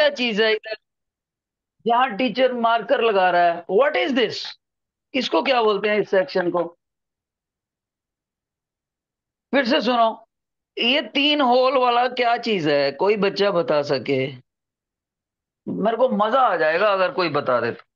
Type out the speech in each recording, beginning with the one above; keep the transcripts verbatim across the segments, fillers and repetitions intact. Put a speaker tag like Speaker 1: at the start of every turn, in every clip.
Speaker 1: क्या चीज है इधर जहां टीचर मार्कर लगा रहा है? What is this? इसको क्या बोलते हैं इस सेक्शन को? फिर से सुनो। ये तीन होल वाला क्या चीज है? कोई बच्चा बता सके? मेरे को मजा आ जाएगा अगर कोई बता दे तो।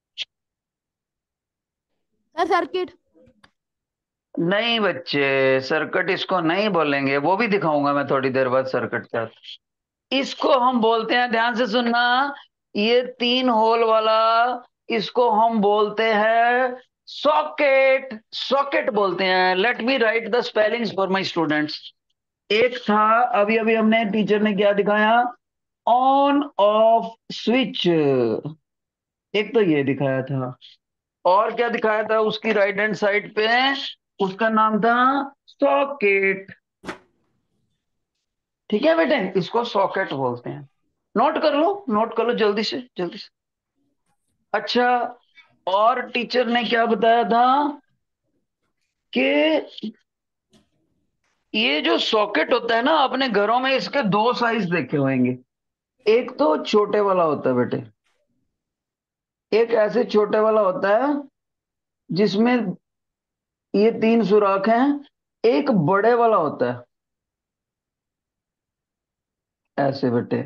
Speaker 2: Sir circuit.
Speaker 1: नहीं बच्चे, सर्किट इसको नहीं बोलेंगे। वो भी दिखाऊंगा मैं थोड़ी देर बाद सर्किट क्या। इसको हम बोलते हैं, ध्यान से सुनना, ये तीन होल वाला, इसको हम बोलते हैं सॉकेट। सॉकेट बोलते हैं। Let me write the spellings for my students. एक था, अभी अभी हमने टीचर ने क्या दिखाया, ऑन ऑफ स्विच। एक तो ये दिखाया था, और क्या दिखाया था उसकी राइट हैंड साइड पे? उसका नाम था सॉकेट। ठीक है बेटे, इसको सॉकेट बोलते हैं। नोट कर लो, नोट कर लो जल्दी से जल्दी से। अच्छा, और टीचर ने क्या बताया था कि ये जो सॉकेट होता है ना, अपने घरों में इसके दो साइज देखे होंगे। एक तो छोटे वाला होता है बेटे, एक ऐसे छोटे वाला होता है जिसमें ये तीन सुराख हैं। एक बड़े वाला होता है ऐसे बेटे।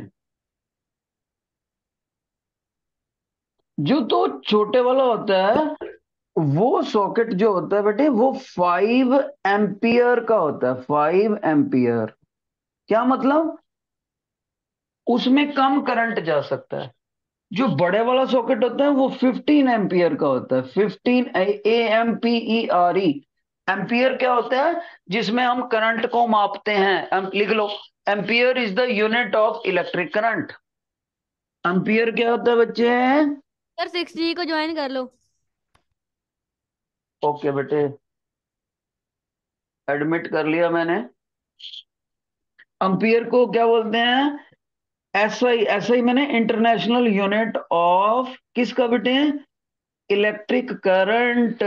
Speaker 1: जो तो छोटे वाला होता है, वो सॉकेट जो होता है बेटे, वो फाइव एम्पियर का होता है। Five ampere. क्या मतलब? उसमें कम करंट जा सकता है। जो बड़े वाला सॉकेट होता है वो फिफ्टीन एम्पियर का होता है। Fifteen, A M P E R E. Ampere क्या होता है? जिसमें हम करंट को मापते हैं। एम, लिख लो, ampere is the unit of electric current. Ampere क्या होता है बच्चे?
Speaker 2: सर सिक्स जी को ज्वाइन कर लो।
Speaker 1: ओके बेटे, एडमिट कर लिया मैंने। एम्पियर को क्या बोलते हैं? एसआई। एसआई मैंने इंटरनेशनल यूनिट ऑफ किसका बेटे? Electric current.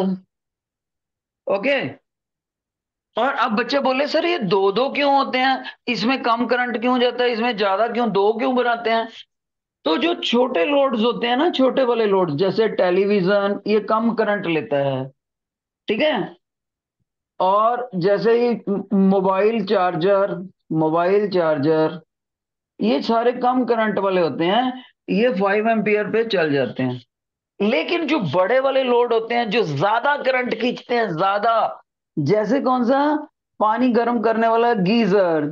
Speaker 1: ओके। और अब बच्चे बोले सर ये दो दो क्यों होते हैं, इसमें कम करंट क्यों जाता है, इसमें ज्यादा क्यों, दो क्यों बनाते हैं? तो जो छोटे लोड्स होते हैं ना, छोटे वाले लोड्स जैसे टेलीविजन, ये कम करंट लेता है। ठीक है। और जैसे ही मोबाइल चार्जर, मोबाइल चार्जर, ये सारे कम करंट वाले होते हैं। ये फाइव एम्पियर पे चल जाते हैं। लेकिन जो बड़े वाले लोड होते हैं, जो ज्यादा करंट खींचते हैं, ज्यादा, जैसे कौन सा? पानी गर्म करने वाला गीजर।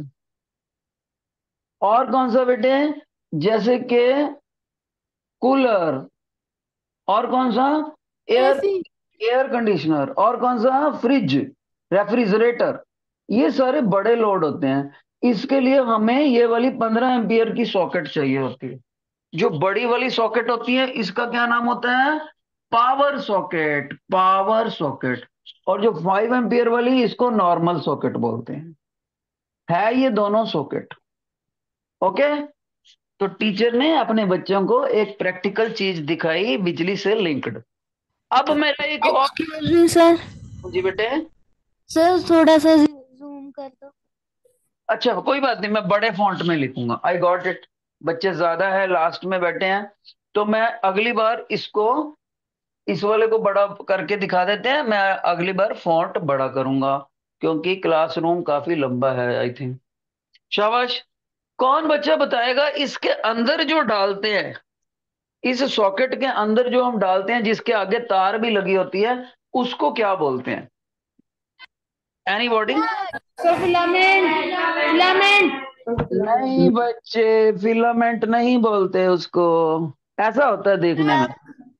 Speaker 1: और कौन सा बेटे? जैसे कि कूलर। और कौन सा? Air
Speaker 2: AC.
Speaker 1: Air conditioner. और कौन सा? Fridge, refrigerator. ये सारे बड़े लोड होते हैं। इसके लिए हमें ये वाली पंद्रह एम्पियर की सॉकेट चाहिए होती है। जो बड़ी वाली सॉकेट होती है, इसका क्या नाम होता है? Power socket. Power socket. और जो फाइव एम्पियर वाली, इसको नॉर्मल सॉकेट बोलते हैं। है ये दोनों सॉकेट। ओके। तो टीचर ने अपने बच्चों को एक प्रैक्टिकल चीज दिखाई, बिजली से लिंक्ड। अब मेरा एक और।
Speaker 2: Excuse me sir.
Speaker 1: जी बेटे।
Speaker 2: सर थोड़ा सा जूम कर दो।
Speaker 1: अच्छा कोई बात नहीं, मैं बड़े फॉन्ट में लिखूंगा। I got it. बच्चे ज्यादा है, लास्ट में बैठे हैं, तो मैं अगली बार इसको, इस वाले को बड़ा करके दिखा देते हैं। मैं अगली बार फॉन्ट बड़ा करूंगा, क्योंकि क्लासरूम काफी लंबा है आई थिंक। शाबाश। कौन बच्चा बताएगा इसके अंदर जो डालते हैं, इस सॉकेट के अंदर जो हम डालते हैं, जिसके आगे तार भी लगी होती है, उसको क्या बोलते हैं? एनीबॉडी?
Speaker 2: Sir filament. फिलामेंट।
Speaker 1: नहीं बच्चे, फिलामेंट नहीं बोलते उसको। ऐसा होता है देखने में,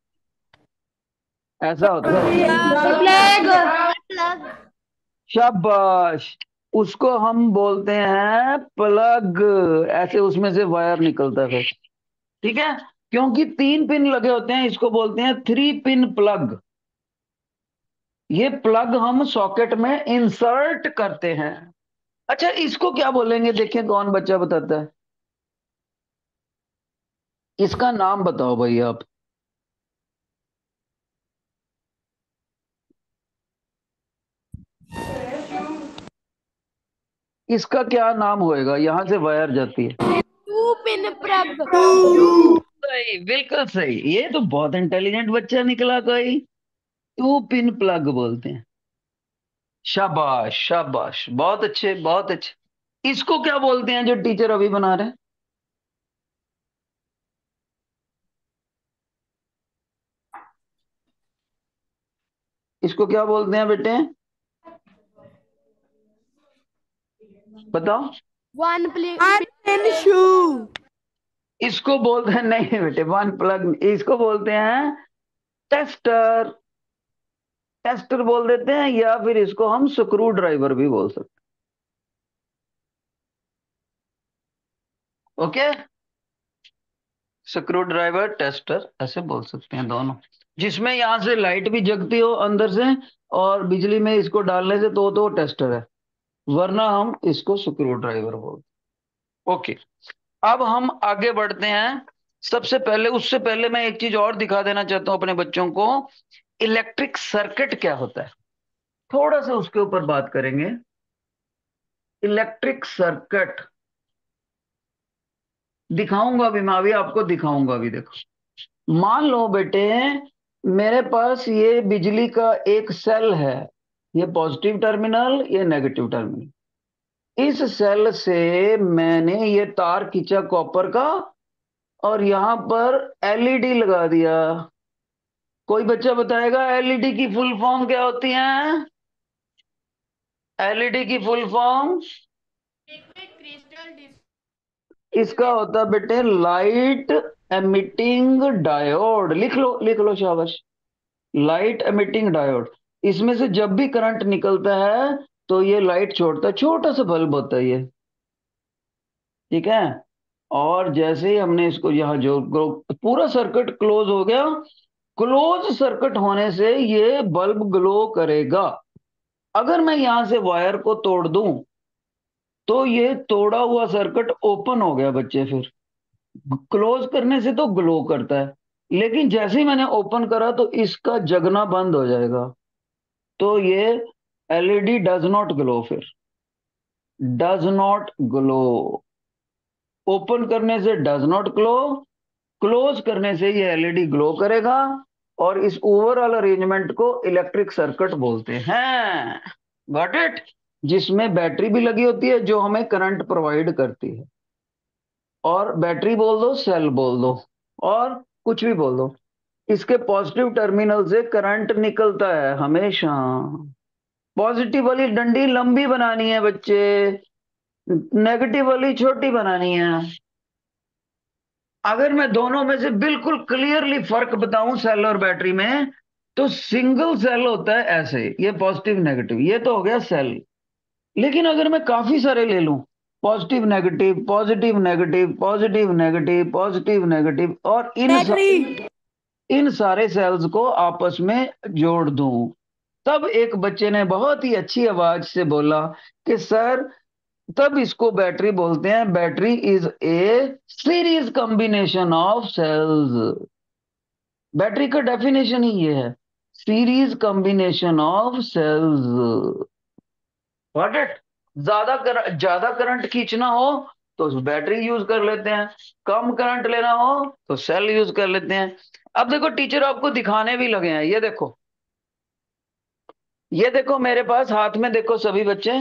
Speaker 1: ऐसा होता है।
Speaker 2: प्लग। प्लग।
Speaker 1: शाबाश। उसको हम बोलते हैं प्लग। ऐसे उसमें से वायर निकलता है फिर। ठीक है। क्योंकि तीन पिन लगे होते हैं, इसको बोलते हैं थ्री पिन प्लग। ये प्लग हम सॉकेट में इंसर्ट करते हैं। अच्छा, इसको क्या बोलेंगे? देखें कौन बच्चा बताता है। इसका नाम बताओ भाई आप। इसका क्या नाम होएगा? यहां से वायर जाती है।
Speaker 2: Pin plug.
Speaker 1: सही, बिल्कुल सही। ये तो बहुत इंटेलिजेंट बच्चा निकला कोई। टू पिन प्लग बोलते हैं। शाबाश शाबाश, बहुत अच्छे बहुत अच्छे। इसको क्या बोलते हैं जो टीचर अभी बना रहे हैं? इसको क्या बोलते हैं बेटे? बताओ।
Speaker 2: One pin shoe.
Speaker 1: इसको बोलते हैं, नहीं बेटे, वन प्लग, इसको बोलते हैं टेस्टर। टेस्टर बोल देते हैं, या फिर इसको हम स्क्रू ड्राइवर भी बोल सकते हैं। ओके, स्क्रू ड्राइवर, टेस्टर, ऐसे बोल सकते हैं दोनों। जिसमें यहां से लाइट भी जगती हो अंदर से, और बिजली में इसको डालने से तो तो टेस्टर है, वरना हम इसको स्क्रू ड्राइवर बोलते हैं। ओके, अब हम आगे बढ़ते हैं। सबसे पहले, उससे पहले मैं एक चीज और दिखा देना चाहता हूं अपने बच्चों को। इलेक्ट्रिक सर्किट क्या होता है, थोड़ा सा उसके ऊपर बात करेंगे। इलेक्ट्रिक सर्किट दिखाऊंगा भी, मैं अभी आपको दिखाऊंगा। अभी देखो, मान लो बेटे, मेरे पास ये बिजली का एक सेल है, ये पॉजिटिव टर्मिनल, ये नेगेटिव टर्मिनल। इस सेल से मैंने ये तार खींचा कॉपर का, और यहां पर एलईडी लगा दिया। कोई बच्चा बताएगा एलईडी की फुल फॉर्म क्या होती है? एलईडी की फुल फॉर्म इसका होता है बेटे लाइट एमिटिंग डायोड। लिख लो लिख लो, शाबाश। Light emitting diode. इसमें से जब भी करंट निकलता है तो ये लाइट छोड़ता है, छोटा सा बल्ब होता है ये, ठीक है। और जैसे ही हमने इसको यहाँ जो ग्लो- पूरा सर्किट क्लोज हो गया। क्लोज सर्किट होने से ये बल्ब ग्लो करेगा। अगर मैं यहां से वायर को तोड़ दूं तो ये तोड़ा हुआ सर्किट ओपन हो गया बच्चे। फिर क्लोज करने से तो ग्लो करता है, लेकिन जैसे ही मैंने ओपन करा तो इसका जगना बंद हो जाएगा। तो ये एलईडी डज नॉट ग्लो। फिर डज नॉट ग्लो। ओपन करने से डज नॉट ग्लो, क्लोज करने से ये एलईडी ग्लो करेगा। और इस ओवरऑल अरेंजमेंट को इलेक्ट्रिक सर्किट बोलते हैं। Got it? जिसमें बैटरी भी लगी होती है जो हमें करंट प्रोवाइड करती है। और बैटरी बोल दो, सेल बोल दो, और कुछ भी बोल दो, इसके पॉजिटिव टर्मिनल से करंट निकलता है हमेशा। पॉजिटिव वाली डंडी लंबी बनानी है बच्चे, नेगेटिव वाली छोटी बनानी है। अगर मैं दोनों में से बिल्कुल क्लियरली फर्क बताऊं सेल और बैटरी में, तो सिंगल सेल होता है ऐसे, ये पॉजिटिव नेगेटिव, ये तो हो गया सेल। लेकिन अगर मैं काफी सारे ले लूं, positive negative positive negative positive negative positive negative, और इन सा,
Speaker 2: बैटरी।
Speaker 1: इन सारे सेल्स को आपस में जोड़ दूं, तब एक बच्चे ने बहुत ही अच्छी आवाज से बोला कि सर, तब इसको बैटरी बोलते हैं। Battery is a series combination of cells. Battery का डेफिनेशन ही ये है, series combination of cells. Got it? ज्यादा कर, ज्यादा करंट खींचना हो तो बैटरी यूज कर लेते हैं, कम करंट लेना हो तो सेल यूज कर लेते हैं। अब देखो, टीचर आपको दिखाने भी लगे हैं। ये देखो, ये देखो मेरे पास हाथ में, देखो सभी बच्चे,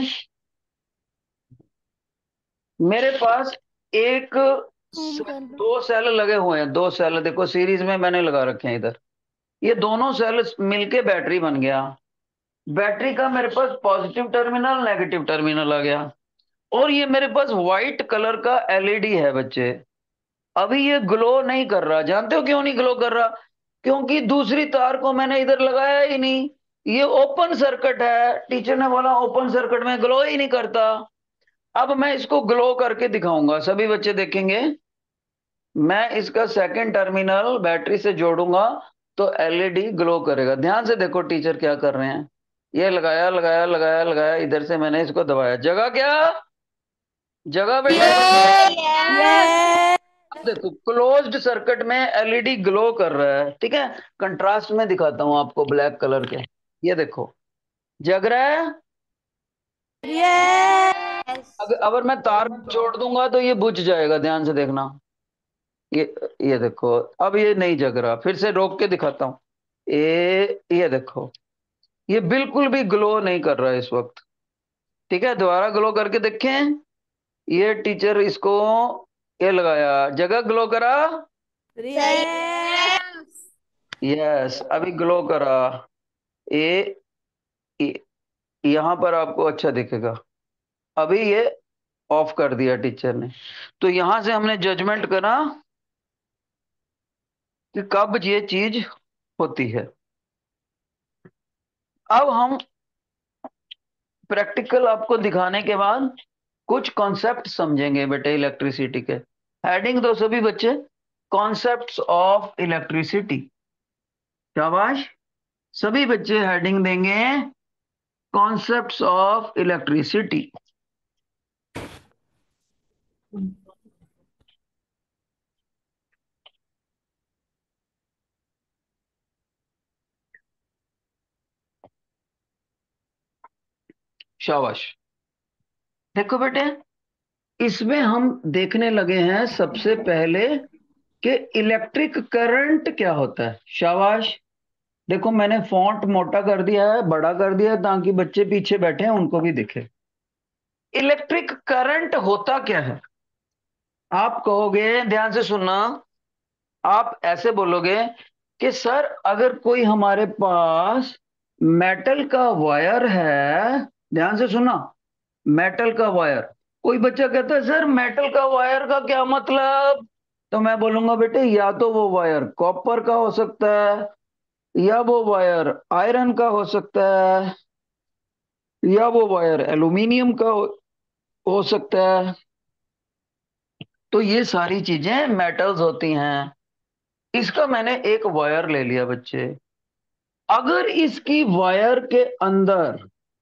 Speaker 1: मेरे पास एक
Speaker 2: जूम
Speaker 1: स-
Speaker 2: कर दो।
Speaker 1: दो सेल लगे हुए हैं। दो सेल देखो सीरीज में मैंने लगा रखे हैं इधर। ये दोनों सेल मिलके बैटरी बन गया। बैटरी का मेरे पास पॉजिटिव टर्मिनल, नेगेटिव टर्मिनल आ गया। और ये मेरे पास व्हाइट कलर का एलईडी है बच्चे। अभी ये ग्लो नहीं कर रहा। जानते हो क्यों नहीं ग्लो कर रहा? क्योंकि दूसरी तार को मैंने इधर लगाया ही नहीं। ये ओपन सर्किट है, टीचर ने बोला ओपन सर्किट में ग्लो ही नहीं करता। अब मैं इसको ग्लो करके दिखाऊंगा, सभी बच्चे देखेंगे। मैं इसका सेकंड टर्मिनल बैटरी से जोड़ूंगा तो एलईडी ग्लो करेगा। ध्यान से देखो टीचर क्या कर रहे हैं। ये लगाया लगाया लगाया लगाया, इधर से मैंने इसको दबाया, जगह क्या? जगह बेटे।
Speaker 2: यस।
Speaker 1: अब देखो क्लोज्ड सर्किट में एलईडी ग्लो कर रहा है, ठीक है। कंट्रास्ट में दिखाता हूं आपको ब्लैक कलर के। ये देखो, जग रहा है।
Speaker 2: यस।
Speaker 1: अगर अगर मैं तार को छोड़ दूंगा तो ये बुझ जाएगा, ध्यान से देखना। ये ये देखो, अब ये नहीं जग रहा, फिर से रोक के दिखाता हूँ। ये ये देखो, ये बिल्कुल भी ग्लो नहीं कर रहा है इस वक्त। ठीक है, दोबारा ग्लो करके देखें। ये टीचर इसको, ये लगाया, जगह ग्लो करा।
Speaker 2: Yes.
Speaker 1: यस, अभी ग्लो करा। ये, ये यहाँ पर आपको अच्छा दिखेगा। अभी ये ऑफ कर दिया टीचर ने। तो यहां से हमने जजमेंट करा कि कब ये चीज होती है। अब हम प्रैक्टिकल आपको दिखाने के बाद कुछ कॉन्सेप्ट समझेंगे बेटे इलेक्ट्रिसिटी के। हेडिंग दो सभी बच्चे, कॉन्सेप्ट्स ऑफ इलेक्ट्रिसिटी। शाबाश, सभी बच्चे हेडिंग देंगे कॉन्सेप्ट्स ऑफ इलेक्ट्रिसिटी। शाबाश। देखो बेटे, इसमें हम देखने लगे हैं सबसे पहले कि इलेक्ट्रिक करंट क्या होता है। शाबाश। देखो मैंने फॉन्ट मोटा कर दिया है, बड़ा कर दिया है, ताकि बच्चे पीछे बैठे हैं उनको भी दिखे। इलेक्ट्रिक करंट होता क्या है? आप कहोगे, ध्यान से सुनना, आप ऐसे बोलोगे कि सर अगर कोई हमारे पास मेटल का वायर है, ध्यान से सुना, मेटल का वायर। कोई बच्चा कहता है सर मेटल का वायर का क्या मतलब? तो मैं बोलूंगा बेटे, या तो वो वायर कॉपर का हो सकता है, या वो वायर आयरन का हो सकता है, या वो वायर एल्यूमिनियम का हो, हो सकता है। तो ये सारी चीजें मेटल्स होती हैं। इसका मैंने एक वायर ले लिया बच्चे। अगर इसकी वायर के अंदर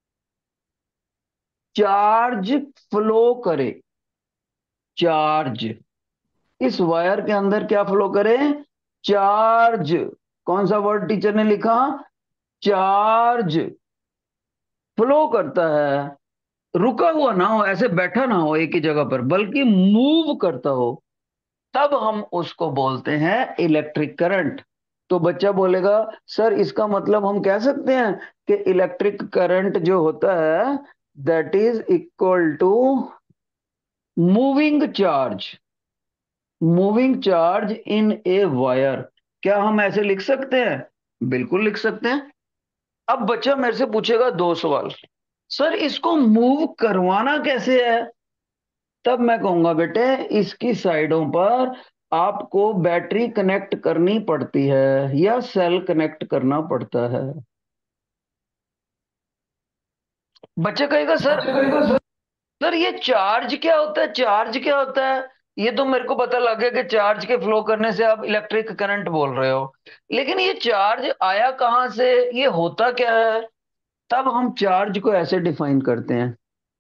Speaker 1: चार्ज फ्लो करे, चार्ज, इस वायर के अंदर क्या फ्लो करे? चार्ज। कौन सा वर्ड टीचर ने लिखा? चार्ज। फ्लो करता है, रुका हुआ ना हो, ऐसे बैठा ना हो एक ही जगह पर, बल्कि मूव करता हो, तब हम उसको बोलते हैं इलेक्ट्रिक करंट। तो बच्चा बोलेगा सर इसका मतलब हम कह सकते हैं कि इलेक्ट्रिक करंट जो होता है that is equal to moving charge, moving charge in a wire. क्या हम ऐसे लिख सकते हैं? बिल्कुल लिख सकते हैं। अब बच्चा मेरे से पूछेगा दो सवाल, सर इसको मूव करवाना कैसे है? तब मैं कहूंगा बेटे, इसकी साइडों पर आपको बैटरी कनेक्ट करनी पड़ती है या सेल कनेक्ट करना पड़ता है। बच्चा कहेगा सर, सर ये चार्ज क्या होता है, चार्ज क्या होता है? ये तो मेरे को पता लग गया कि चार्ज के फ्लो करने से आप इलेक्ट्रिक करंट बोल रहे हो, लेकिन ये चार्ज आया कहां से, ये होता क्या है? तब हम चार्ज को ऐसे डिफाइन करते हैं,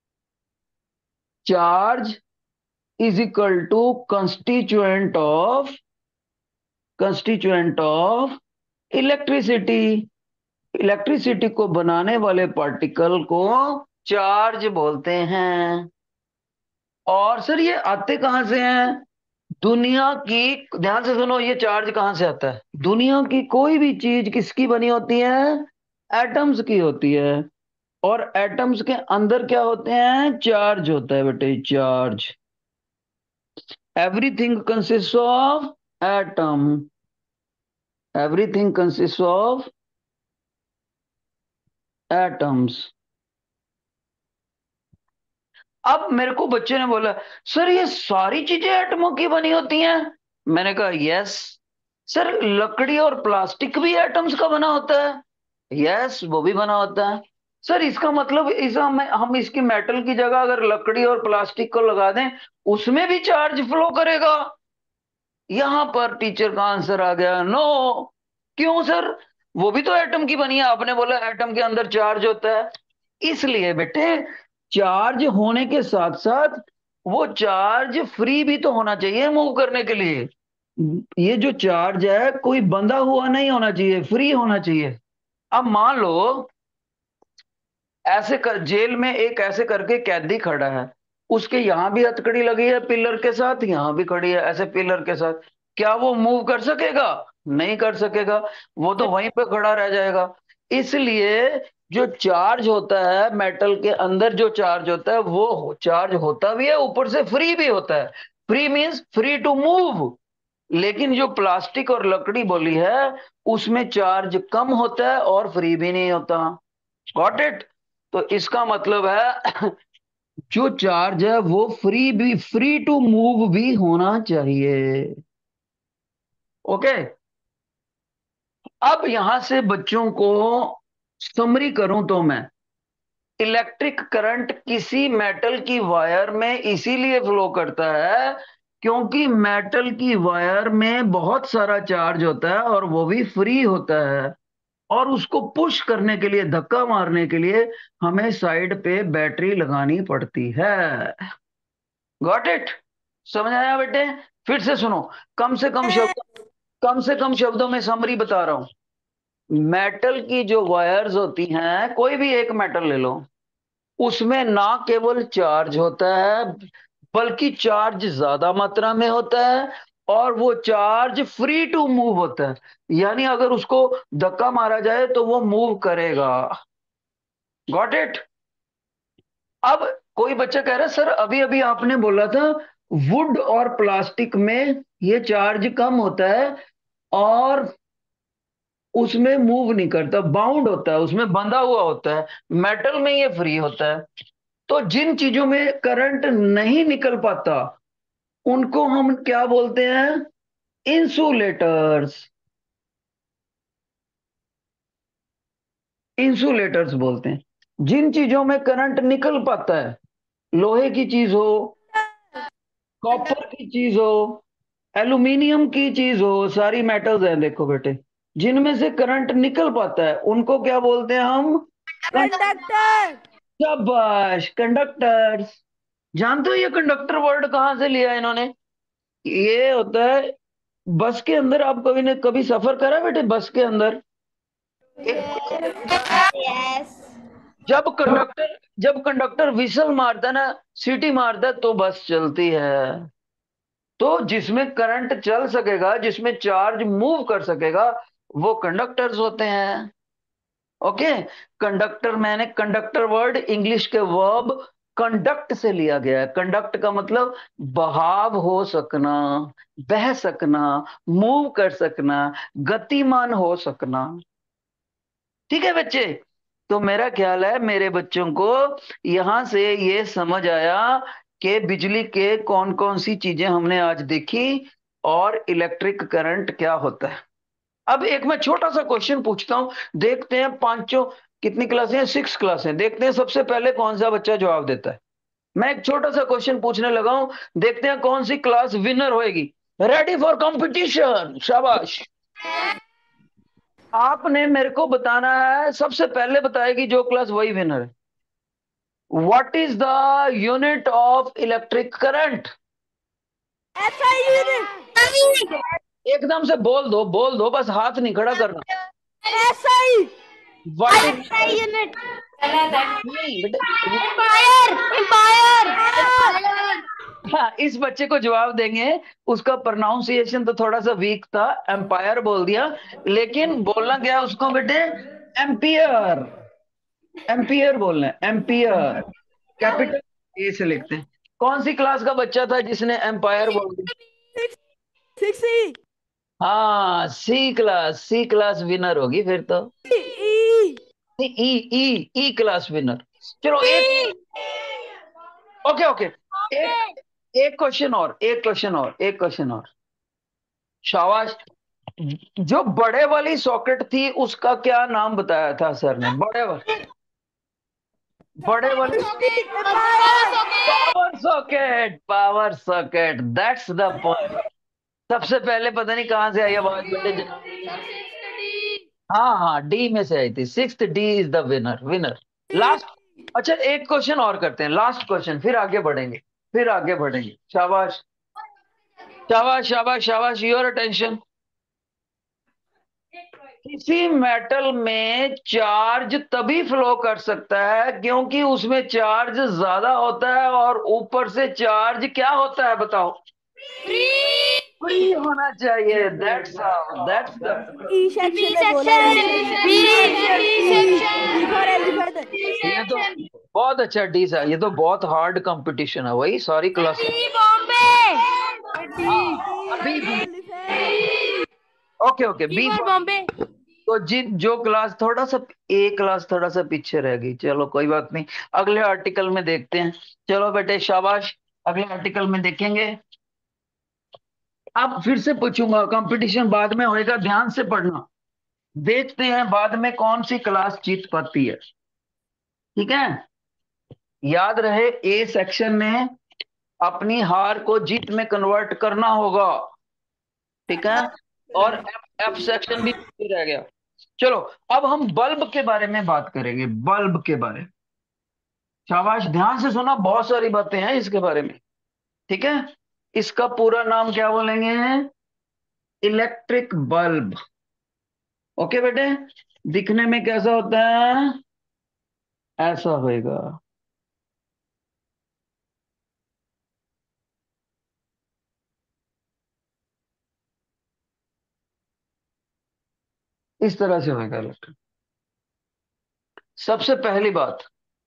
Speaker 1: charge is equal to constituent of, constituent of electricity. Electricity को बनाने वाले पार्टिकल को चार्ज बोलते हैं। और सर ये आते कहां से हैं? दुनिया की, ध्यान से सुनो, ये चार्ज कहां से आता है? दुनिया की कोई भी चीज किसकी बनी होती है? एटम्स की होती है। और एटम्स के अंदर क्या होते हैं? चार्ज होता है बेटे, charge. Everything consist of atom, everything consist of atoms. अब मेरे को बच्चे ने बोला सर ये सारी चीजें एटमों की बनी होती हैं। मैंने कहा यस। सर लकड़ी और प्लास्टिक भी एटम्स का बना होता है? यस, वो भी बना होता है। सर इसका मतलब इस हम हम इसकी मेटल की जगह अगर लकड़ी और प्लास्टिक को लगा दें, उसमें भी चार्ज फ्लो करेगा? यहां पर टीचर का आंसर आ गया, नो। क्यों सर? वो भी तो एटम की बनी है, आपने बोला एटम के अंदर चार्ज होता है। इसलिए बेटे, चार्ज होने के साथ साथ वो चार्ज फ्री भी तो होना चाहिए मूव करने के लिए। ये जो चार्ज है कोई बंधा हुआ नहीं होना चाहिए, फ्री होना चाहिए। अब मान लो ऐसे कर, जेल में एक ऐसे करके कैदी खड़ा है, उसके यहां भी हथकड़ी लगी है पिलर के साथ, यहां भी खड़ी है ऐसे पिलर के साथ। क्या वो मूव कर सकेगा? नहीं कर सकेगा, वो तो वहीं पे खड़ा रह जाएगा। इसलिए जो चार्ज होता है मेटल के अंदर, जो चार्ज होता है वो चार्ज होता भी है, ऊपर से फ्री भी होता है। Free means free to move. लेकिन जो प्लास्टिक और लकड़ी बोली है, उसमें चार्ज कम होता है और फ्री भी नहीं होता। Got it? तो इसका मतलब है जो चार्ज है वो फ्री भी, फ्री टू मूव भी होना चाहिए। ओके। अब यहां से बच्चों को समरी करूं तो मैं, इलेक्ट्रिक करंट किसी मेटल की वायर में इसीलिए फ्लो करता है क्योंकि मेटल की वायर में बहुत सारा चार्ज होता है और वो भी फ्री होता है। और उसको पुश करने के लिए, धक्का मारने के लिए, हमें साइड पे बैटरी लगानी पड़ती है। Got it? समझ आया बेटे? फिर से सुनो, कम से कम शब्द, कम से कम शब्दों में समरी बता रहा हूं। मेटल की जो वायर्स होती हैं, कोई भी एक मेटल ले लो, उसमें ना केवल चार्ज होता है बल्कि चार्ज ज्यादा मात्रा में होता है, और वो चार्ज फ्री टू मूव होता है। यानी अगर उसको धक्का मारा जाए तो वो मूव करेगा। Got it? अब कोई बच्चा कह रहा है सर अभी अभी आपने बोला था वुड और प्लास्टिक में ये चार्ज कम होता है और उसमें मूव नहीं करता, बाउंड होता है, उसमें बंधा हुआ होता है। मेटल में ये फ्री होता है। तो जिन चीजों में करंट नहीं निकल पाता उनको हम क्या बोलते हैं? इंसुलेटर्स। इंसुलेटर्स बोलते हैं जिन चीजों में करंट निकल पाता है। लोहे की चीज हो, कॉपर की चीज हो, एल्यूमिनियम की चीज हो, सारी मेटल्स हैं देखो बेटे, जिनमें से करंट निकल पाता है उनको क्या बोलते हैं हम?
Speaker 2: कंडक्टर।
Speaker 1: शाबाश, कंडक्टर्स। जानते हो ये कंडक्टर वर्ड कहाँ से लिया है इन्होंने? ये होता है बस के अंदर। आप कभी ने कभी सफर करा बेटे बस के अंदर? एक,
Speaker 2: यस।
Speaker 1: जब कंडक्टर जब कंडक्टर विसल मारता है ना, सीटी मारता है, तो बस चलती है। तो जिसमें करंट चल सकेगा, जिसमें चार्ज मूव कर सकेगा, वो कंडक्टर्स होते हैं। ओके। कंडक्टर, मैंने कंडक्टर वर्ड इंग्लिश के वर्ब कंडक्ट से लिया गया है। कंडक्ट का मतलब बहाव हो सकना, बह सकना, मूव कर सकना, गतिमान हो सकना। ठीक है बच्चे? तो मेरा ख्याल है मेरे बच्चों को यहां से ये समझ आया कि बिजली के कौन कौन सी चीजें हमने आज देखी और इलेक्ट्रिक करंट क्या होता है। अब एक मैं छोटा सा क्वेश्चन पूछता हूं, देखते हैं पांचों, कितनी क्लासें हैं? सिक्स क्लासें। देखते हैं सबसे पहले कौन सा बच्चा जवाब देता है। मैं एक छोटा सा क्वेश्चन पूछने लगा हूं, देखते हैं कौन सी क्लास विनर होएगी। Ready for competition? शाबाश। आपने मेरे को बताना है, सबसे पहले बताएगी जो क्लास वही विनर है। What is the unit of electric current?
Speaker 2: SI unit.
Speaker 1: एकदम से बोल दो, बोल दो, बस हाथ नहीं खड़ा करना।
Speaker 2: SI.
Speaker 1: What is?
Speaker 2: SI unit.
Speaker 1: नहीं बेटा,
Speaker 2: एम्पायर। एम्पायर।
Speaker 1: हाँ, इस बच्चे को जवाब देंगे। उसका प्रोनाउंसिएशन तो थोड़ा सा वीक था, एम्पायर बोल दिया, लेकिन बोलना क्या है उसको बेटे? एम्पियर। एम्पियर बोलना है, एम्पियर। कैपिटल ए से लिखते हैं। कौन सी क्लास का बच्चा था जिसने एम्पायर बोल दिया?
Speaker 2: Six E.
Speaker 1: हाँ, C class. C class winner होगी फिर तो।
Speaker 2: E.
Speaker 1: E E E class winner. चलो एक, ओके ओके, एक एक क्वेश्चन और, एक क्वेश्चन और, एक क्वेश्चन और। शाबाश। जो बड़े वाली सॉकेट थी उसका क्या नाम बताया था सर ने? बड़े वाले, बड़े वाले, power socket. Power socket, that's the point. सबसे पहले पता नहीं कहां से आई आवाज बेटे। हाँ हाँ, डी में से आई थी। Sixth D is the winner, winner. Last. अच्छा, एक क्वेश्चन और करते हैं, लास्ट क्वेश्चन, फिर आगे बढ़ेंगे, फिर आगे बढ़ेंगे। शाबाश, शाबाश, शाबाश, शाबाश, योर अटेंशन। किसी मेटल में चार्ज तभी फ्लो कर सकता है क्योंकि उसमें चार्ज ज्यादा होता है और ऊपर से चार्ज क्या होता है बताओ? फ्री होना चाहिए। That's that's the
Speaker 2: E section में बोला है, E section, E section, E E for elephant.
Speaker 1: ये तो बहुत अच्छा डी सा, ये तो बहुत हार्ड कंपटीशन है। वही सॉरी क्लास। हाँ,
Speaker 2: E
Speaker 1: B
Speaker 2: for
Speaker 1: B.
Speaker 2: Elephant.
Speaker 1: Okay okay, B for
Speaker 2: Bombay.
Speaker 1: तो जिन जो क्लास थोड़ा सा, ए क्लास थोड़ा सा पीछे रह गई, चलो कोई बात नहीं, अगले आर्टिकल में देखते हैं। चलो बेटे शाबाश, अगले आर्टिकल में देखेंगे। अब फिर से पूछूंगा, कंपटीशन बाद में होएगा, ध्यान से पढ़ना। देखते हैं बाद में कौन सी क्लास जीत पाती है। ठीक है, याद रहे ए सेक्शन ने अपनी हार को जीत में कन्वर्ट करना होगा। ठीक है, और एफ एफ सेक्शन भी पीछे रह गया। चलो, अब हम बल्ब के बारे में बात करेंगे, बल्ब के बारे में। शाबाश, ध्यान से सुना, बहुत सारी बातें हैं इसके बारे में। ठीक है, इसका पूरा नाम क्या बोलेंगे? Electric bulb. ओके बेटे, दिखने में कैसा होता है? ऐसा होएगा। इस तरह से होएगा इलेक्ट्रिक। सबसे पहली बात,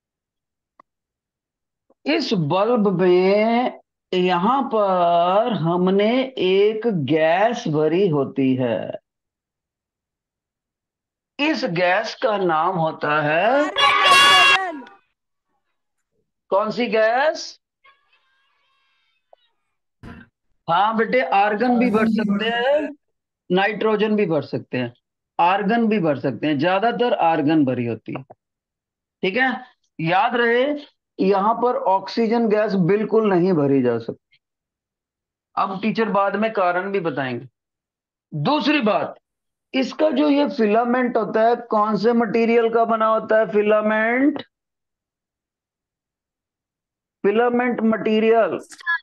Speaker 1: इस बल्ब में यहां पर हमने एक गैस भरी होती है। इस गैस का नाम होता है,
Speaker 2: आर्गन, नाइट्रोजन।
Speaker 1: कौन सी गैस? हाँ बेटे, आर्गन भी भर सकते हैं, नाइट्रोजन भी भर सकते हैं, आर्गन भी भर सकते हैं, ज्यादातर आर्गन भरी होती है। ठीक है, याद रहे यहां पर ऑक्सीजन गैस बिल्कुल नहीं भरी जा सकती। अब टीचर बाद में कारण भी बताएंगे। दूसरी बात, इसका जो ये फिलामेंट होता है, कौन से मटेरियल का बना होता है फिलामेंट? फिलामेंट मटेरियल,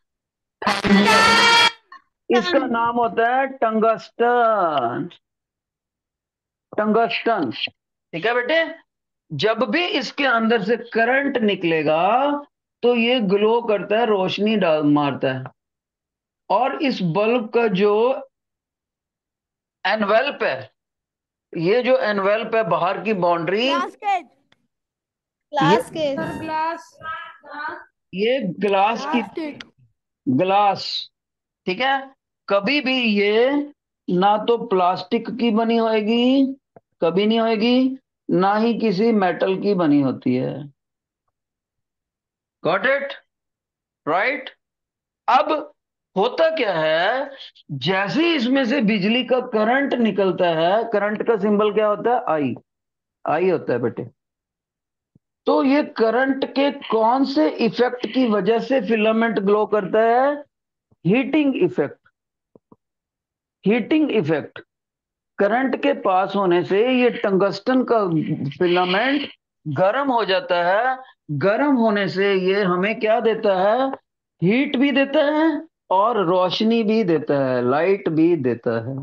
Speaker 1: इसका नाम होता है टंगस्टन। टंगस्टन। ठीक है बेटे, जब भी इसके अंदर से करंट निकलेगा तो ये ग्लो करता है, रोशनी डाल मारता है। और इस बल्ब का जो एनवेल्प है, ये जो एनवेल्प है, बाहर की बाउंड्री,
Speaker 2: ग्लास केज।
Speaker 1: ये
Speaker 2: ग्लास केज। ग्लास।
Speaker 1: ये ग्लास की,
Speaker 2: ग्लास केज।
Speaker 1: ग्लास। ठीक है, कभी भी ये ना तो प्लास्टिक की बनी होएगी, कभी नहीं होएगी, ना ही किसी मेटल की बनी होती है। Got it? राइट। अब होता क्या है, जैसे ही इसमें से बिजली का करंट निकलता है, करंट का सिंबल क्या होता है? आई। आई होता है बेटे। तो ये करंट के कौन से इफेक्ट की वजह से फिलामेंट ग्लो करता है? Heating effect. Heating effect, current के पास होने से ये टंगस्टन का फिलामेंट गर्म हो जाता है। गर्म होने से ये हमें क्या देता है? हीट भी देता है और रोशनी भी देता है, लाइट भी देता है।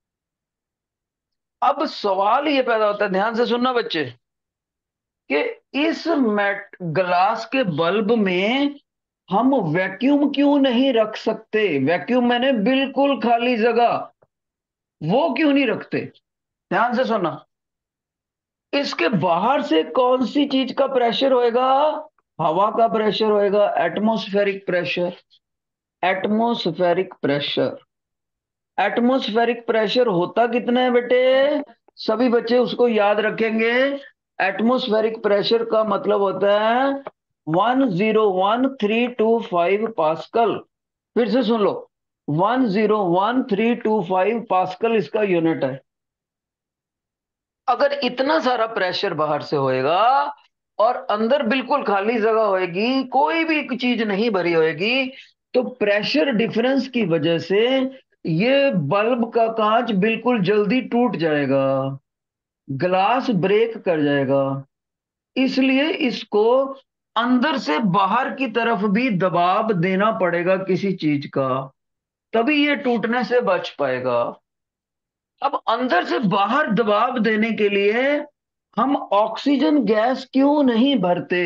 Speaker 1: अब सवाल ये पैदा होता है, ध्यान से सुनना बच्चे, कि इस मेट ग्लास के बल्ब में हम वैक्यूम क्यों नहीं रख सकते? वैक्यूम मैंने बिल्कुल खाली जगह, वो क्यों नहीं रखते? ध्यान से सुनना, इसके बाहर से कौन सी चीज का प्रेशर होएगा? हवा का प्रेशर होएगा, atmospheric pressure. Atmospheric pressure, atmospheric pressure होता कितना है बेटे? सभी बच्चे उसको याद रखेंगे। एटमॉस्फेरिक प्रेशर का मतलब होता है one zero one three two five pascal. फिर से सुन लो, one zero one three two five pascal इसका यूनिट है। अगर इतना सारा प्रेशर बाहर से होएगा और अंदर बिल्कुल खाली जगह होएगी, कोई भी चीज नहीं भरी होएगी, तो प्रेशर डिफरेंस की वजह से ये बल्ब का कांच बिल्कुल जल्दी टूट जाएगा, ग्लास ब्रेक कर जाएगा। इसलिए इसको अंदर से बाहर की तरफ भी दबाव देना पड़ेगा किसी चीज का, तभी ये टूटने से बच पाएगा। अब अंदर से बाहर दबाव देने के लिए हम ऑक्सीजन गैस क्यों नहीं भरते?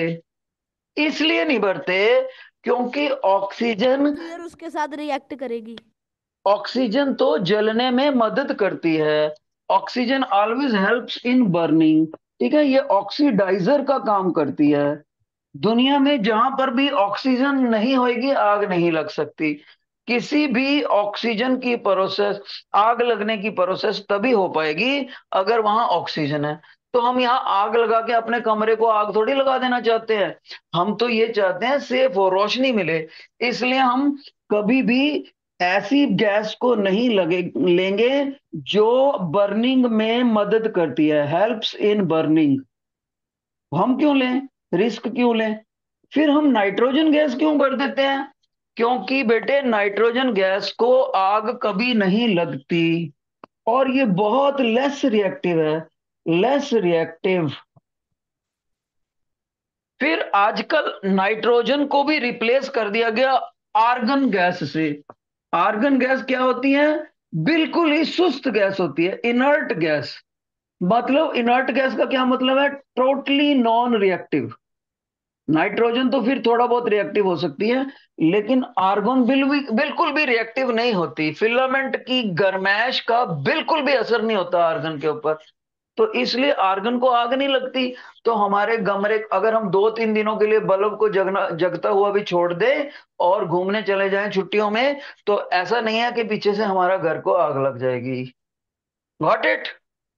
Speaker 1: इसलिए नहीं भरते क्योंकि ऑक्सीजन,
Speaker 2: ऑक्सीजन उसके साथ रिएक्ट करेगी।
Speaker 1: ऑक्सीजन तो जलने में मदद करती है, oxygen always helps in burning, ठीक है, ये ऑक्सीडाइजर का काम करती है। दुनिया में जहां पर भी ऑक्सीजन नहीं होगी आग नहीं लग सकती। किसी भी ऑक्सीजन की प्रोसेस, आग लगने की प्रोसेस तभी हो पाएगी अगर वहां ऑक्सीजन है। तो हम यहाँ आग लगा के अपने कमरे को आग थोड़ी लगा देना चाहते हैं, हम तो ये चाहते हैं सेफ हो, रोशनी मिले। इसलिए हम कभी भी ऐसी गैस को नहीं लगे लेंगे जो बर्निंग में मदद करती है, हेल्प्स इन बर्निंग। हम क्यों लें, रिस्क क्यों लें? फिर हम नाइट्रोजन गैस क्यों भर देते हैं? क्योंकि बेटे नाइट्रोजन गैस को आग कभी नहीं लगती और ये बहुत लेस रिएक्टिव है, लेस रिएक्टिव। फिर आजकल नाइट्रोजन को भी रिप्लेस कर दिया गया आर्गन गैस से। आर्गन गैस क्या होती है? बिल्कुल ही सुस्त गैस होती है, इनर्ट गैस। मतलब इनर्ट गैस का क्या मतलब है? Totally non reactive. नाइट्रोजन तो फिर थोड़ा बहुत रिएक्टिव हो सकती है, लेकिन आर्गन बिल भी बिल्कुल भी रिएक्टिव नहीं होती। फिलामेंट की गर्माइश का बिल्कुल भी असर नहीं होता आर्गन के ऊपर। तो इसलिए आर्गन को आग नहीं लगती। तो हमारे कमरे, अगर हम दो तीन दिनों के लिए बल्ब को जगना जगता हुआ भी छोड़ दे और घूमने चले जाएं छुट्टियों में, तो ऐसा नहीं है कि पीछे से हमारा घर को आग लग जाएगी। Got it?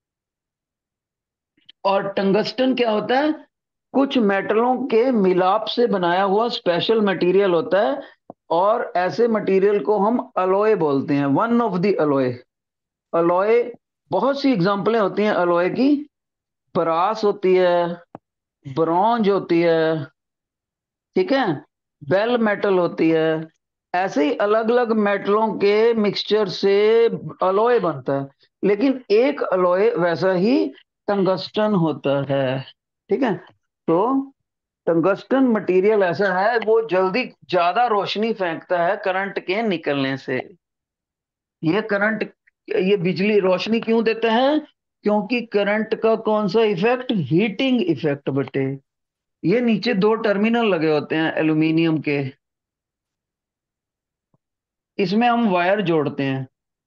Speaker 1: और टंगस्टन क्या होता है? कुछ मेटलों के मिलाप से बनाया हुआ स्पेशल मटेरियल होता है, और ऐसे मटेरियल को हम अलॉय बोलते हैं, one of the alloy. Alloy, बहुत सी एग्जांपलें होती हैं अलॉय की। ब्रास होती है, ब्रॉन्ज होती है, ठीक है, बेल मेटल होती है। ऐसे ही अलग अलग मेटलों के मिक्सचर से अलॉय बनता है। लेकिन एक अलॉय वैसा ही टंगस्टन होता है, ठीक है। तो टंगस्टन मटेरियल ऐसा है, वो जल्दी ज्यादा रोशनी फेंकता है करंट के निकलने से। ये करंट, ये बिजली रोशनी क्यों देता है? क्योंकि करंट का कौन सा इफेक्ट? हीटिंग इफेक्ट बटे। ये नीचे दो टर्मिनल लगे होते हैं एल्यूमिनियम के, इसमें हम वायर जोड़ते हैं,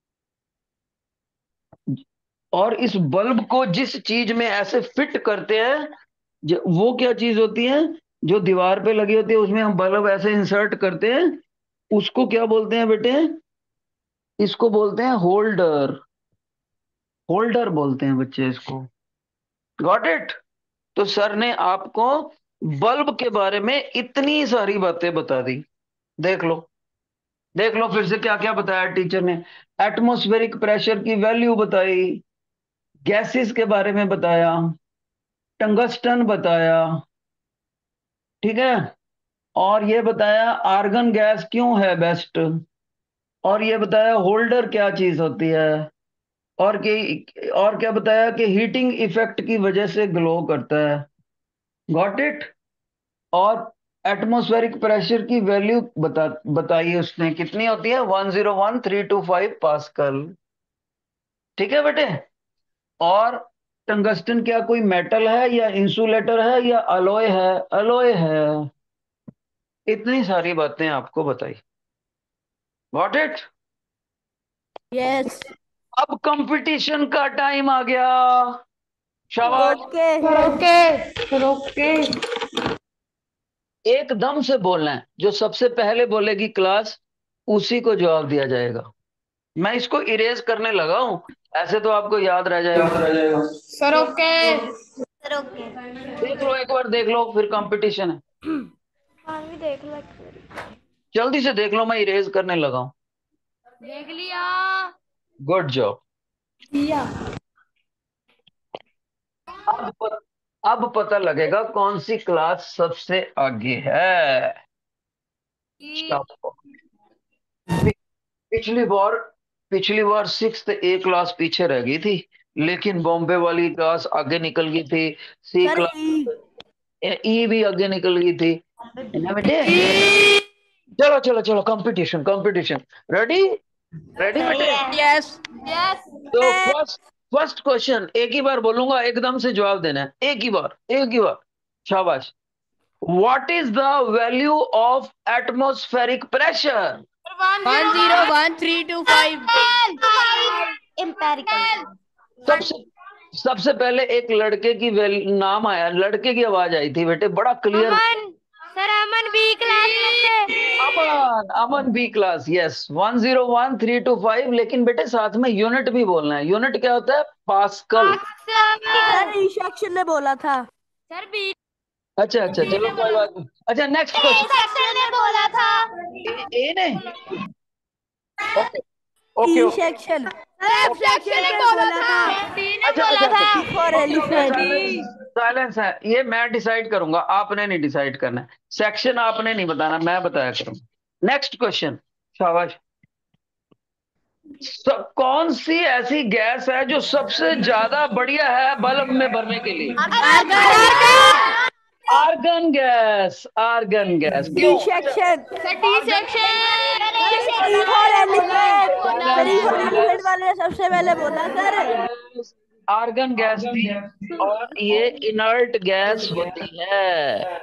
Speaker 1: और इस बल्ब को जिस चीज में ऐसे फिट करते हैं, जो वो क्या चीज होती है? जो दीवार पे लगी होती है उसमें हम बल्ब ऐसे इंसर्ट करते हैं, उसको क्या बोलते हैं बेटे? इसको बोलते हैं होल्डर। होल्डर बोलते हैं बच्चे इसको। Got it? तो सर ने आपको बल्ब के बारे में इतनी सारी बातें बता दी। देख लो, देख लो फिर से क्या क्या बताया टीचर ने। एटमॉस्फेरिक प्रेशर की वैल्यू बताई, गैसेस के बारे में बताया, टंगस्टन बताया, ठीक है, और ये बताया आर्गन गैस क्यों है बेस्ट, और ये बताया होल्डर क्या चीज होती है, और कि और क्या बताया कि हीटिंग इफेक्ट की वजह से ग्लो करता है। Got it? और एटमॉस्फेरिक प्रेशर की वैल्यू बता बताई उसने, कितनी होती है? One zero one three two five pascal. ठीक है बेटे। और टंगस्टन क्या कोई मेटल है या इंसुलेटर है या अलॉय है? अलॉय है। इतनी सारी बातें आपको बताई। Got it?
Speaker 2: यस।
Speaker 1: अब कंपटीशन का टाइम आ गया। शाबाश।
Speaker 2: Okay.
Speaker 3: Sir okay. Sir okay.
Speaker 1: एकदम से बोलना है, जो सबसे पहले बोलेगी क्लास उसी को जवाब दिया जाएगा। मैं इसको इरेज करने लगा हूं, ऐसे तो आपको याद रह
Speaker 3: याद
Speaker 1: जाएगा।
Speaker 3: रह जाएगा। Sir okay.
Speaker 2: Sir okay.
Speaker 1: देख लो एक बार, देख लो, फिर कंपटीशन है।
Speaker 2: हाँ भी देख लो एक बारी।
Speaker 1: जल्दी से देख लो, मैं इरेज करने लगा हूं।
Speaker 3: देख लिया।
Speaker 1: Good job.
Speaker 2: दिया।
Speaker 1: अब प- अब पता लगेगा कौन सी क्लास सबसे आगे है। शाबाश। पि- पिछली बार पिछली बार सिक्स्थ ए क्लास पीछे रह गई थी, लेकिन बॉम्बे वाली क्लास आगे निकल गई थी। सी
Speaker 2: सर
Speaker 1: क्लास,
Speaker 2: ई।
Speaker 1: ई भी आगे निकल गई थी। है ना बेटे? चलो चलो चलो, कंपटीशन कंपटीशन। रेडी? रेडी
Speaker 2: सही
Speaker 1: बेटे?
Speaker 2: है।
Speaker 3: यस। यस।
Speaker 1: तो फर्स्ट फर्स्ट क्वेश्चन एक ही बार बोलूंगा, एकदम से जवाब देना है, एक ही बार, एक ही बार। शाबाश। What is the value of atmospheric pressure?
Speaker 3: One zero one three two five.
Speaker 2: Empirical.
Speaker 1: सबसे सबसे पहले एक लड़के की वेल नाम आया, लड़के की आवाज आई थी बेटे, बड़ा clear.
Speaker 2: Aman sir, Aman B class में थे।
Speaker 1: Aman, Aman B class, yes. One zero one three two five, लेकिन बेटे साथ में यूनिट भी बोलना है। यूनिट क्या होता है? पास्कल।
Speaker 2: सर ई सेक्शन ने बोला था। सर बी
Speaker 1: अच्छा अच्छा, चलो कोई बात नहीं। अच्छा, नेक्स्ट क्वेश्चन।
Speaker 2: सेक्शन ने बोला था।
Speaker 1: ए, ए ने, okay okay
Speaker 2: E
Speaker 1: okay.
Speaker 2: Section. F section ने बोला था। डी ने
Speaker 1: अच्छा
Speaker 2: बोला
Speaker 1: अच्छा अच्छा,
Speaker 2: था। For elephant.
Speaker 1: साइलेंस है, ये मैं डिसाइड करूंगा, आपने नहीं डिसाइड करना है। सेक्शन आपने नहीं बताना, मैं बताया करूंगा। Next question. शाबाश। सब कौन सी ऐसी गैस है जो सबसे ज्यादा बढ़िया है बल्ब में भरने के लिए? Argon gas. आर्गन गैस क्यों?
Speaker 2: D section. D section. E for elephant. Sir E for elephant वाले ने सबसे पहले बोला सर।
Speaker 1: आर्गन गैस थी, और ये इनर्ट गैस होती है।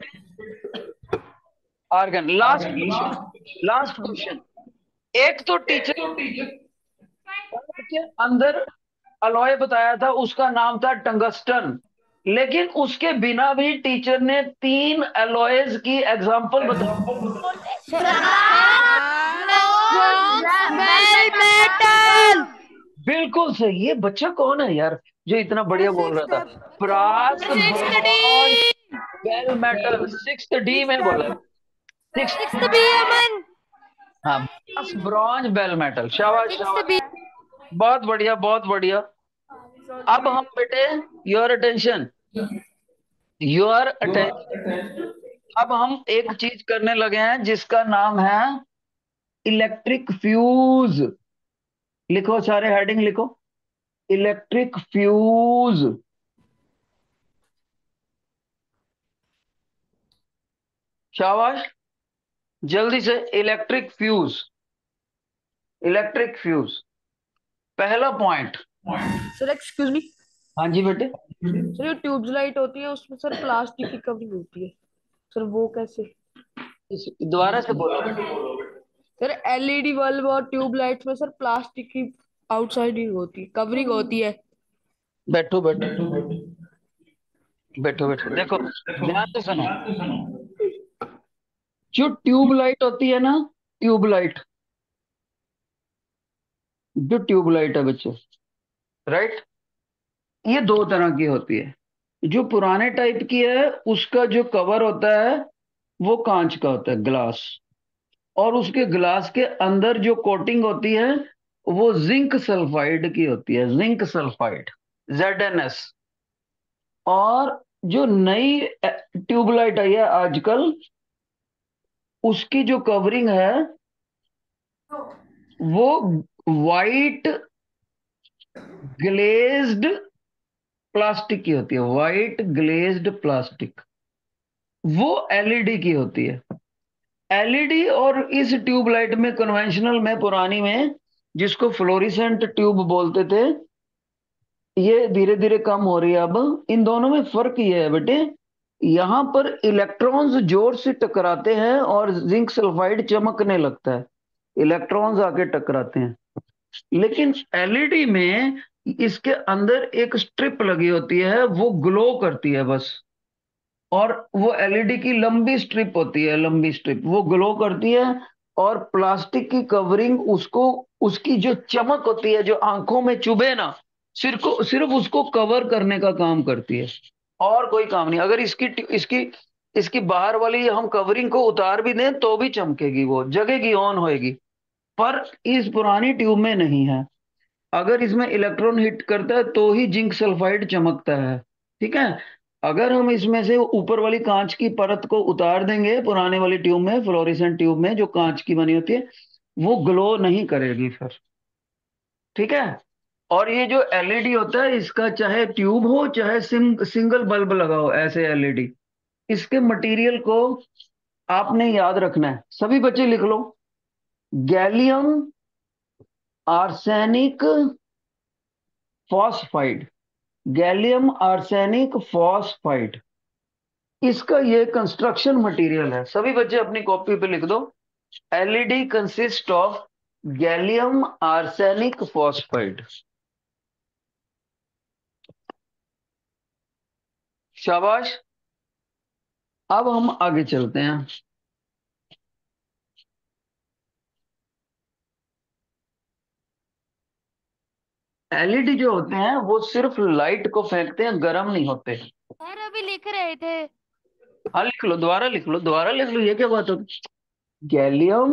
Speaker 1: Argon. Last question, last question. एक तो टीचर के अंदर अलॉय बताया था, उसका नाम था टंगस्टन, लेकिन उसके बिना भी टीचर ने तीन अलॉयज की एग्जांपल बताई।
Speaker 2: Bell metal.
Speaker 1: बिल्कुल सही। ये बच्चा कौन है यार जो इतना बढ़िया बोल रहा था? Brass, bronze, bell metal. Six D में बोला। सिक्स।
Speaker 2: बी अमन।
Speaker 1: हाँ, ब्रास, ब्रॉन्ज, बेल मेटल। शाबाश शाबाश, बहुत बढ़िया बहुत बढ़िया। अब हम बेटे, योर अटेंशन, योर अटेंशन। अब हम एक चीज करने लगे हैं जिसका नाम है इलेक्ट्रिक फ्यूज। लिखो सारे, हेडिंग लिखो, इलेक्ट्रिक फ्यूज। शाबाश, जल्दी से। इलेक्ट्रिक फ्यूज, इलेक्ट्रिक फ्यूज, पहला पॉइंट।
Speaker 3: Sir excuse me.
Speaker 1: हाँ जी बेटे।
Speaker 3: सर ये ट्यूब लाइट होती है, उसमें सर प्लास्टिक की कवरिंग होती है, सर वो कैसे?
Speaker 1: इस- दोबारा से बोलो बेटे।
Speaker 3: सर एलईडी बल्ब और ट्यूब लाइट्स में सर प्लास्टिक की आउटसाइडिंग होती है, कवरिंग होती है।
Speaker 1: बैठो बैठो बैठो बैठो, देखो ध्यान से सुनो। जो ट्यूब लाइट होती है ना, ट्यूब लाइट, जो ट्यूब लाइट है बच्चों, राइट, ये दो तरह की होती है। जो पुराने टाइप की है उसका जो कवर होता है वो कांच का होता है, ग्लास। और उसके ग्लास के अंदर जो कोटिंग होती है वो जिंक सल्फाइड की होती है, zinc sulphide, Z N S. और जो नई ट्यूबलाइट आई है आजकल, उसकी जो कवरिंग है वो वाइट ग्लेज्ड प्लास्टिक की होती है, वाइट ग्लेज्ड प्लास्टिक। वो एलईडी की होती है। एलईडी और इस ट्यूबलाइट में, कन्वेंशनल में, पुरानी में, जिसको फ्लोरिसेंट ट्यूब बोलते थे, ये धीरे धीरे कम हो रही है। अब इन दोनों में फर्क ये है बेटे, यहां पर इलेक्ट्रॉन्स जोर से टकराते हैं और जिंक सल्फाइड चमकने लगता है, इलेक्ट्रॉन्स आके टकराते हैं। लेकिन एलईडी में इसके अंदर एक स्ट्रिप लगी होती है, वो ग्लो करती है बस। और वो एलईडी की लंबी स्ट्रिप होती है, लंबी स्ट्रिप, वो ग्लो करती है। और प्लास्टिक की कवरिंग उसको, उसकी जो चमक होती है जो आंखों में चुभे ना, सिर्फ को सिर्फ उसको कवर करने का काम करती है, और कोई काम नहीं। अगर इसकी इसकी इसकी बाहर वाली हम कवरिंग को उतार भी दें तो भी चमकेगी, वो जगेगी, ऑन होएगी। पर इस पुरानी ट्यूब में नहीं है। अगर इसमें इलेक्ट्रॉन हिट करता है तो ही जिंक सल्फाइड चमकता है, ठीक है। अगर हम इसमें से ऊपर वाली कांच की परत को उतार देंगे पुराने वाली ट्यूब में, फ्लोरेसेंट ट्यूब में जो कांच की बनी होती है, वो ग्लो नहीं करेगी फिर, ठीक है। और ये जो एलईडी होता है, इसका चाहे ट्यूब हो चाहे सिंग, सिंगल बल्ब लगाओ ऐसे एलईडी, इसके मटेरियल को आपने याद रखना है। सभी बच्चे लिख लो, gallium arsenic phosphide, gallium arsenic phosphide, इसका ये कंस्ट्रक्शन मटेरियल है। सभी बच्चे अपनी कॉपी पे लिख दो, LED consist of gallium arsenic phosphide. शाबाश। अब हम आगे चलते हैं। एलईडी जो होते हैं वो सिर्फ लाइट को फेंकते हैं, गर्म नहीं होते।
Speaker 2: सर अभी लिख रहे थे।
Speaker 1: हाँ लिख लो, दोबारा लिख लो, दोबारा लिख लो, ये क्या बात होगी। Gallium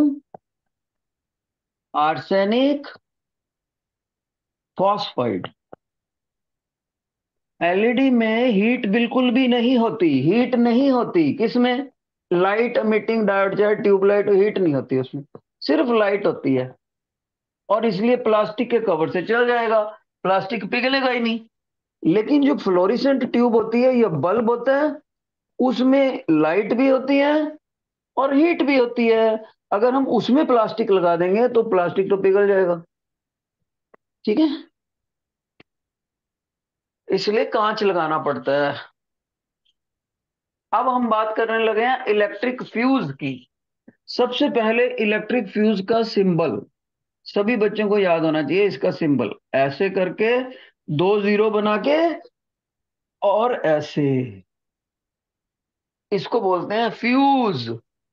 Speaker 1: arsenic phosphide. एलईडी में हीट बिल्कुल भी नहीं होती, हीट नहीं होती किसमें, लाइट एमिटिंग डायोड चाहे ट्यूबलाइट, हीट नहीं होती उसमें, सिर्फ लाइट होती है। और इसलिए प्लास्टिक के कवर से चल जाएगा, प्लास्टिक पिघलेगा ही नहीं। लेकिन जो फ्लोरिसेंट ट्यूब होती है या बल्ब होता है, उसमें लाइट भी होती है और हीट भी होती है। अगर हम उसमें प्लास्टिक लगा देंगे तो प्लास्टिक तो पिघल जाएगा। ठीक है, इसलिए कांच लगाना पड़ता है। अब हम बात करने लगे हैं इलेक्ट्रिक फ्यूज की। सबसे पहले इलेक्ट्रिक फ्यूज का सिंबल सभी बच्चों को याद होना चाहिए। इसका सिंबल ऐसे करके, दो जीरो बना के और ऐसे, इसको बोलते हैं फ्यूज।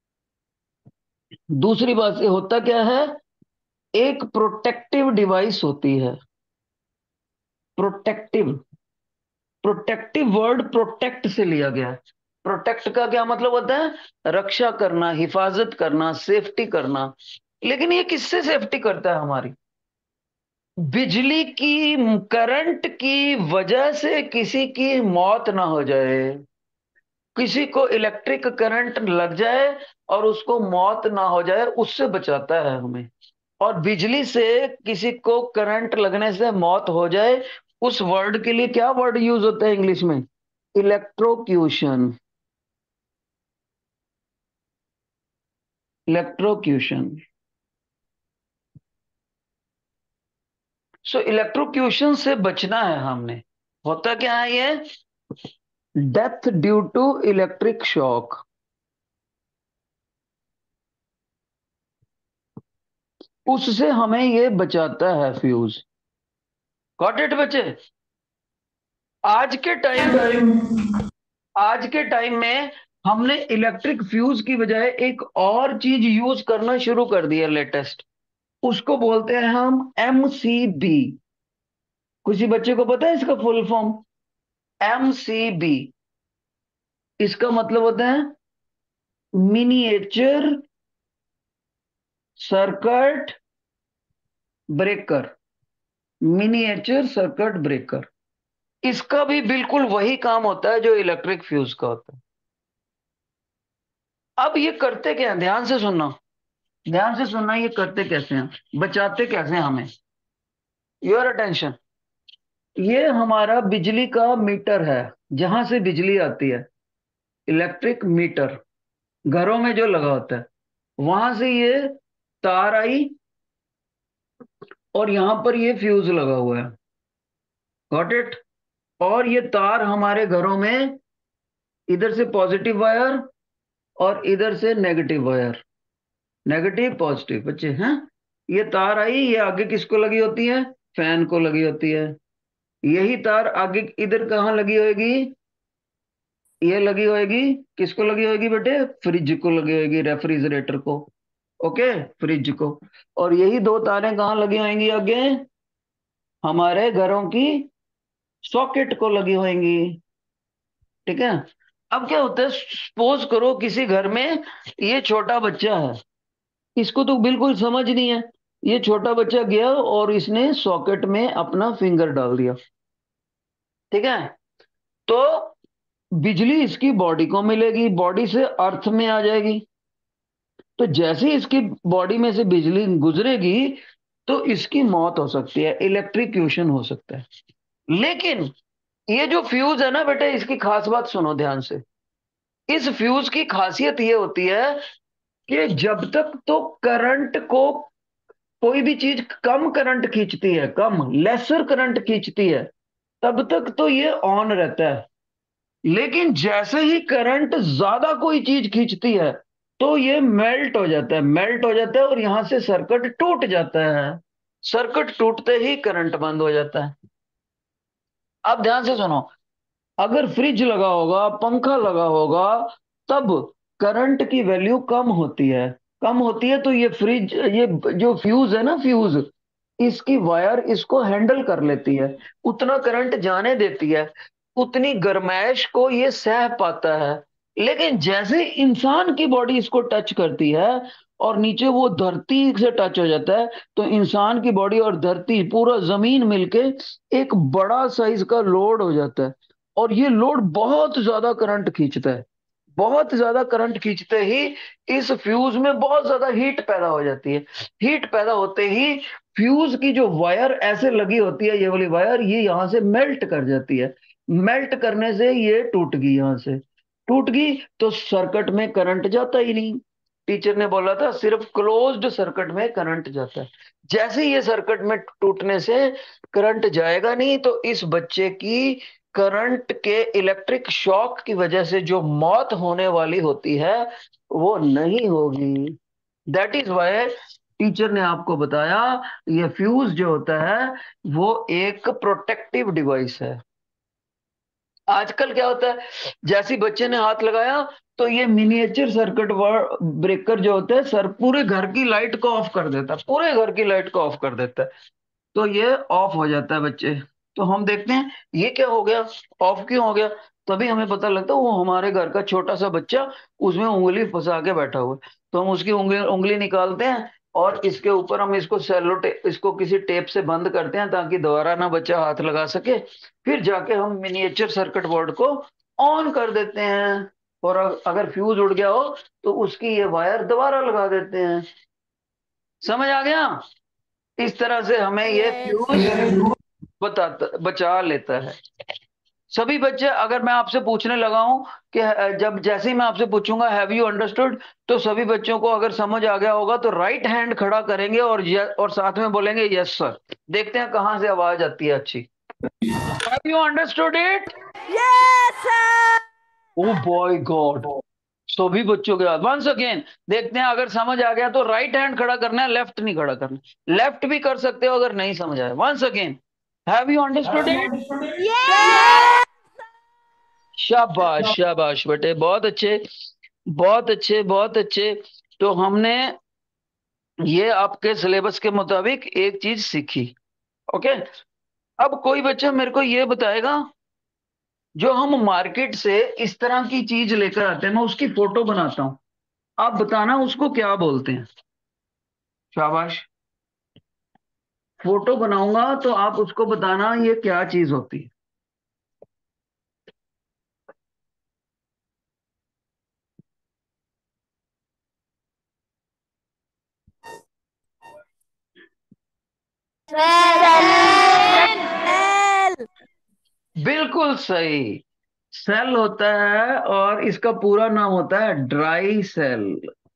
Speaker 1: दूसरी बात ये होता क्या है, एक प्रोटेक्टिव डिवाइस होती है। प्रोटेक्टिव, प्रोटेक्टिव वर्ड प्रोटेक्ट से लिया गया है। प्रोटेक्ट का क्या मतलब होता है, रक्षा करना, हिफाजत करना, सेफ्टी करना। लेकिन ये किससे सेफ्टी करता है हमारी, बिजली की, करंट की वजह से किसी की मौत ना हो जाए। किसी को इलेक्ट्रिक करंट लग जाए और उसको मौत ना हो जाए, उससे बचाता है हमें। और बिजली से किसी को करंट लगने से मौत हो जाए, उस वर्ड के लिए क्या वर्ड यूज होता है इंग्लिश में, इलेक्ट्रोक्यूशन। इलेक्ट्रोक्यूशन। सो इलेक्ट्रोक्यूशन से बचना है हमने। होता क्या है ये, death due to electric shock. उससे हमें ये बचाता है फ्यूज। गॉट इट बच्चे। आज के टाइम आज के टाइम में हमने इलेक्ट्रिक फ्यूज की बजाय एक और चीज यूज करना शुरू कर दिया लेटेस्ट। उसको बोलते हैं हम एमसीबी। किसी बच्चे को पता है इसका फुल फॉर्म, एमसीबी। इसका मतलब होता है miniature circuit breaker. Miniature circuit breaker. इसका भी बिल्कुल वही काम होता है जो इलेक्ट्रिक फ्यूज का होता है। अब ये करते क्या है, ध्यान से सुनना, ध्यान से सुनना, ये करते कैसे हैं, बचाते कैसे हैं हमें। Your attention. ये हमारा बिजली का मीटर है, जहां से बिजली आती है, इलेक्ट्रिक मीटर, घरों में जो लगा होता है। वहां से ये तार आई और यहां पर ये फ्यूज लगा हुआ है। Got it. और ये तार हमारे घरों में, इधर से पॉजिटिव वायर और इधर से नेगेटिव वायर, नेगेटिव पॉजिटिव बच्चे हैं। ये तार आई, ये आगे किसको लगी होती है, फैन को लगी होती है। यही तार आगे इधर कहाँ लगी होगी, ये लगी होगी, किसको लगी होगी बेटे, फ्रिज को लगी होगी, रेफ्रिजरेटर को। ओके, फ्रिज को। और यही दो तारें कहाँ लगी होंगी आगे, हमारे घरों की सॉकेट को लगी होंगी। ठीक है। अब क्या होता है, सपोज करो किसी घर में ये छोटा बच्चा है, इसको तो बिल्कुल समझ नहीं है। ये छोटा बच्चा गया और इसने सॉकेट में अपना फिंगर डाल दिया। ठीक है। तो बिजली इसकी बॉडी को मिलेगी, बॉडी से अर्थ में आ जाएगी। तो जैसे ही इसकी बॉडी में से बिजली गुजरेगी तो इसकी मौत हो सकती है, इलेक्ट्रिक्यूशन हो सकता है। लेकिन ये जो फ्यूज है ना बेटे, इसकी खास बात सुनो ध्यान से। इस फ्यूज की खासियत ये होती है कि जब तक तो करंट को, कोई भी चीज कम करंट खींचती है, कम लेसर करंट खींचती है, तब तक तो ये ऑन रहता है। लेकिन जैसे ही करंट ज्यादा कोई चीज खींचती है, तो ये मेल्ट हो जाता है, मेल्ट हो जाता है और यहां से सर्किट टूट जाता है। सर्किट टूटते ही करंट बंद हो जाता है। अब ध्यान से सुनो, अगर फ्रिज लगा होगा, पंखा लगा होगा, तब करंट की वैल्यू कम होती है। कम होती है तो ये फ्रिज, ये जो फ्यूज है ना, फ्यूज, इसकी वायर इसको हैंडल कर लेती है, उतना करंट जाने देती है, उतनी गर्माइश को ये सह पाता है। लेकिन जैसे इंसान की बॉडी इसको टच करती है और नीचे वो धरती से टच हो जाता है, तो इंसान की बॉडी और धरती, पूरा जमीन मिलके एक बड़ा साइज का लोड हो जाता है। और ये लोड बहुत ज्यादा करंट खींचता है। बहुत ज्यादा करंट खींचते ही इस फ्यूज में बहुत ज्यादा हीट पैदा हो जाती है। हीट पैदा होते ही फ्यूज की जो वायर ऐसे लगी होती है, ये वाली वायर, ये यहां से मेल्ट कर जाती है। मेल्ट करने से ये टूट गई, यहां से टूट गई तो सर्किट में करंट जाता ही नहीं। टीचर ने बोला था सिर्फ क्लोज्ड सर्किट में करंट जाता है। जैसे ही ये सर्किट में टूटने से करंट जाएगा नहीं, तो इस बच्चे की करंट के इलेक्ट्रिक शॉक की वजह से जो मौत होने वाली होती है वो नहीं होगी। दैट इज वाई टीचर ने आपको बताया ये फ्यूज जो होता है वो एक प्रोटेक्टिव डिवाइस है। आजकल क्या होता है, जैसे ही बच्चे ने हाथ लगाया तो ये मिनिएचर सर्किट ब्रेकर जो होता है सर, पूरे घर की लाइट को ऑफ कर देता है, पूरे घर की लाइट को ऑफ कर देता है। तो ये ऑफ हो जाता है बच्चे। तो हम देखते हैं ये क्या हो गया, ऑफ क्यों हो गया। तभी हमें पता लगता है वो हमारे घर का छोटा सा बच्चा उसमें उंगली फंसा के बैठा हुआ है। तो हम उसकी उंगली उंगली निकालते हैं और इसके ऊपर हम इसको सेलो टे, इसको किसी टेप से बंद करते हैं ताकि दोबारा ना बच्चा हाथ लगा सके। फिर जाके हम मिनिएचर सर्किट बोर्ड को ऑन कर देते हैं। और अगर फ्यूज उड़ गया हो तो उसकी ये वायर दोबारा लगा देते हैं। समझ आ गया। इस तरह से हमें ये
Speaker 2: यस।
Speaker 1: फ्यूज बताता, बचा लेता है। सभी बच्चे, अगर मैं आपसे पूछने लगा हूं कि अ, जब जैसे ही मैं आपसे पूछूंगा हैव यू अंडरस्टूड, तो सभी बच्चों को अगर समझ आ गया होगा तो राइट हैंड खड़ा करेंगे और ये, और साथ में बोलेंगे यस सर। देखते हैं कहां से आवाज आती है अच्छी। Have you understood it?
Speaker 2: Yes sir.
Speaker 1: Oh boy god, सभी बच्चों के बाद वंस अगेन देखते हैं, अगर समझ आ गया तो राइट हैंड खड़ा करना है, लेफ्ट नहीं खड़ा करना। लेफ्ट भी कर सकते हो अगर नहीं समझ आया। Once again, have you understood it?
Speaker 2: Yes.
Speaker 1: शाबाश शाबाश बेटे, बहुत अच्छे, बहुत अच्छे, बहुत अच्छे। तो हमने ये आपके सिलेबस के मुताबिक एक चीज सीखी। ओके। अब कोई बच्चा मेरे को ये बताएगा, जो हम मार्केट से इस तरह की चीज लेकर आते हैं, मैं उसकी फोटो बनाता हूं, आप बताना उसको क्या बोलते हैं। शाबाश। फोटो बनाऊंगा तो आप उसको बताना ये क्या चीज होती है।
Speaker 2: सेल।
Speaker 1: बिल्कुल सही, सेल होता है और इसका पूरा नाम होता है ड्राई सेल।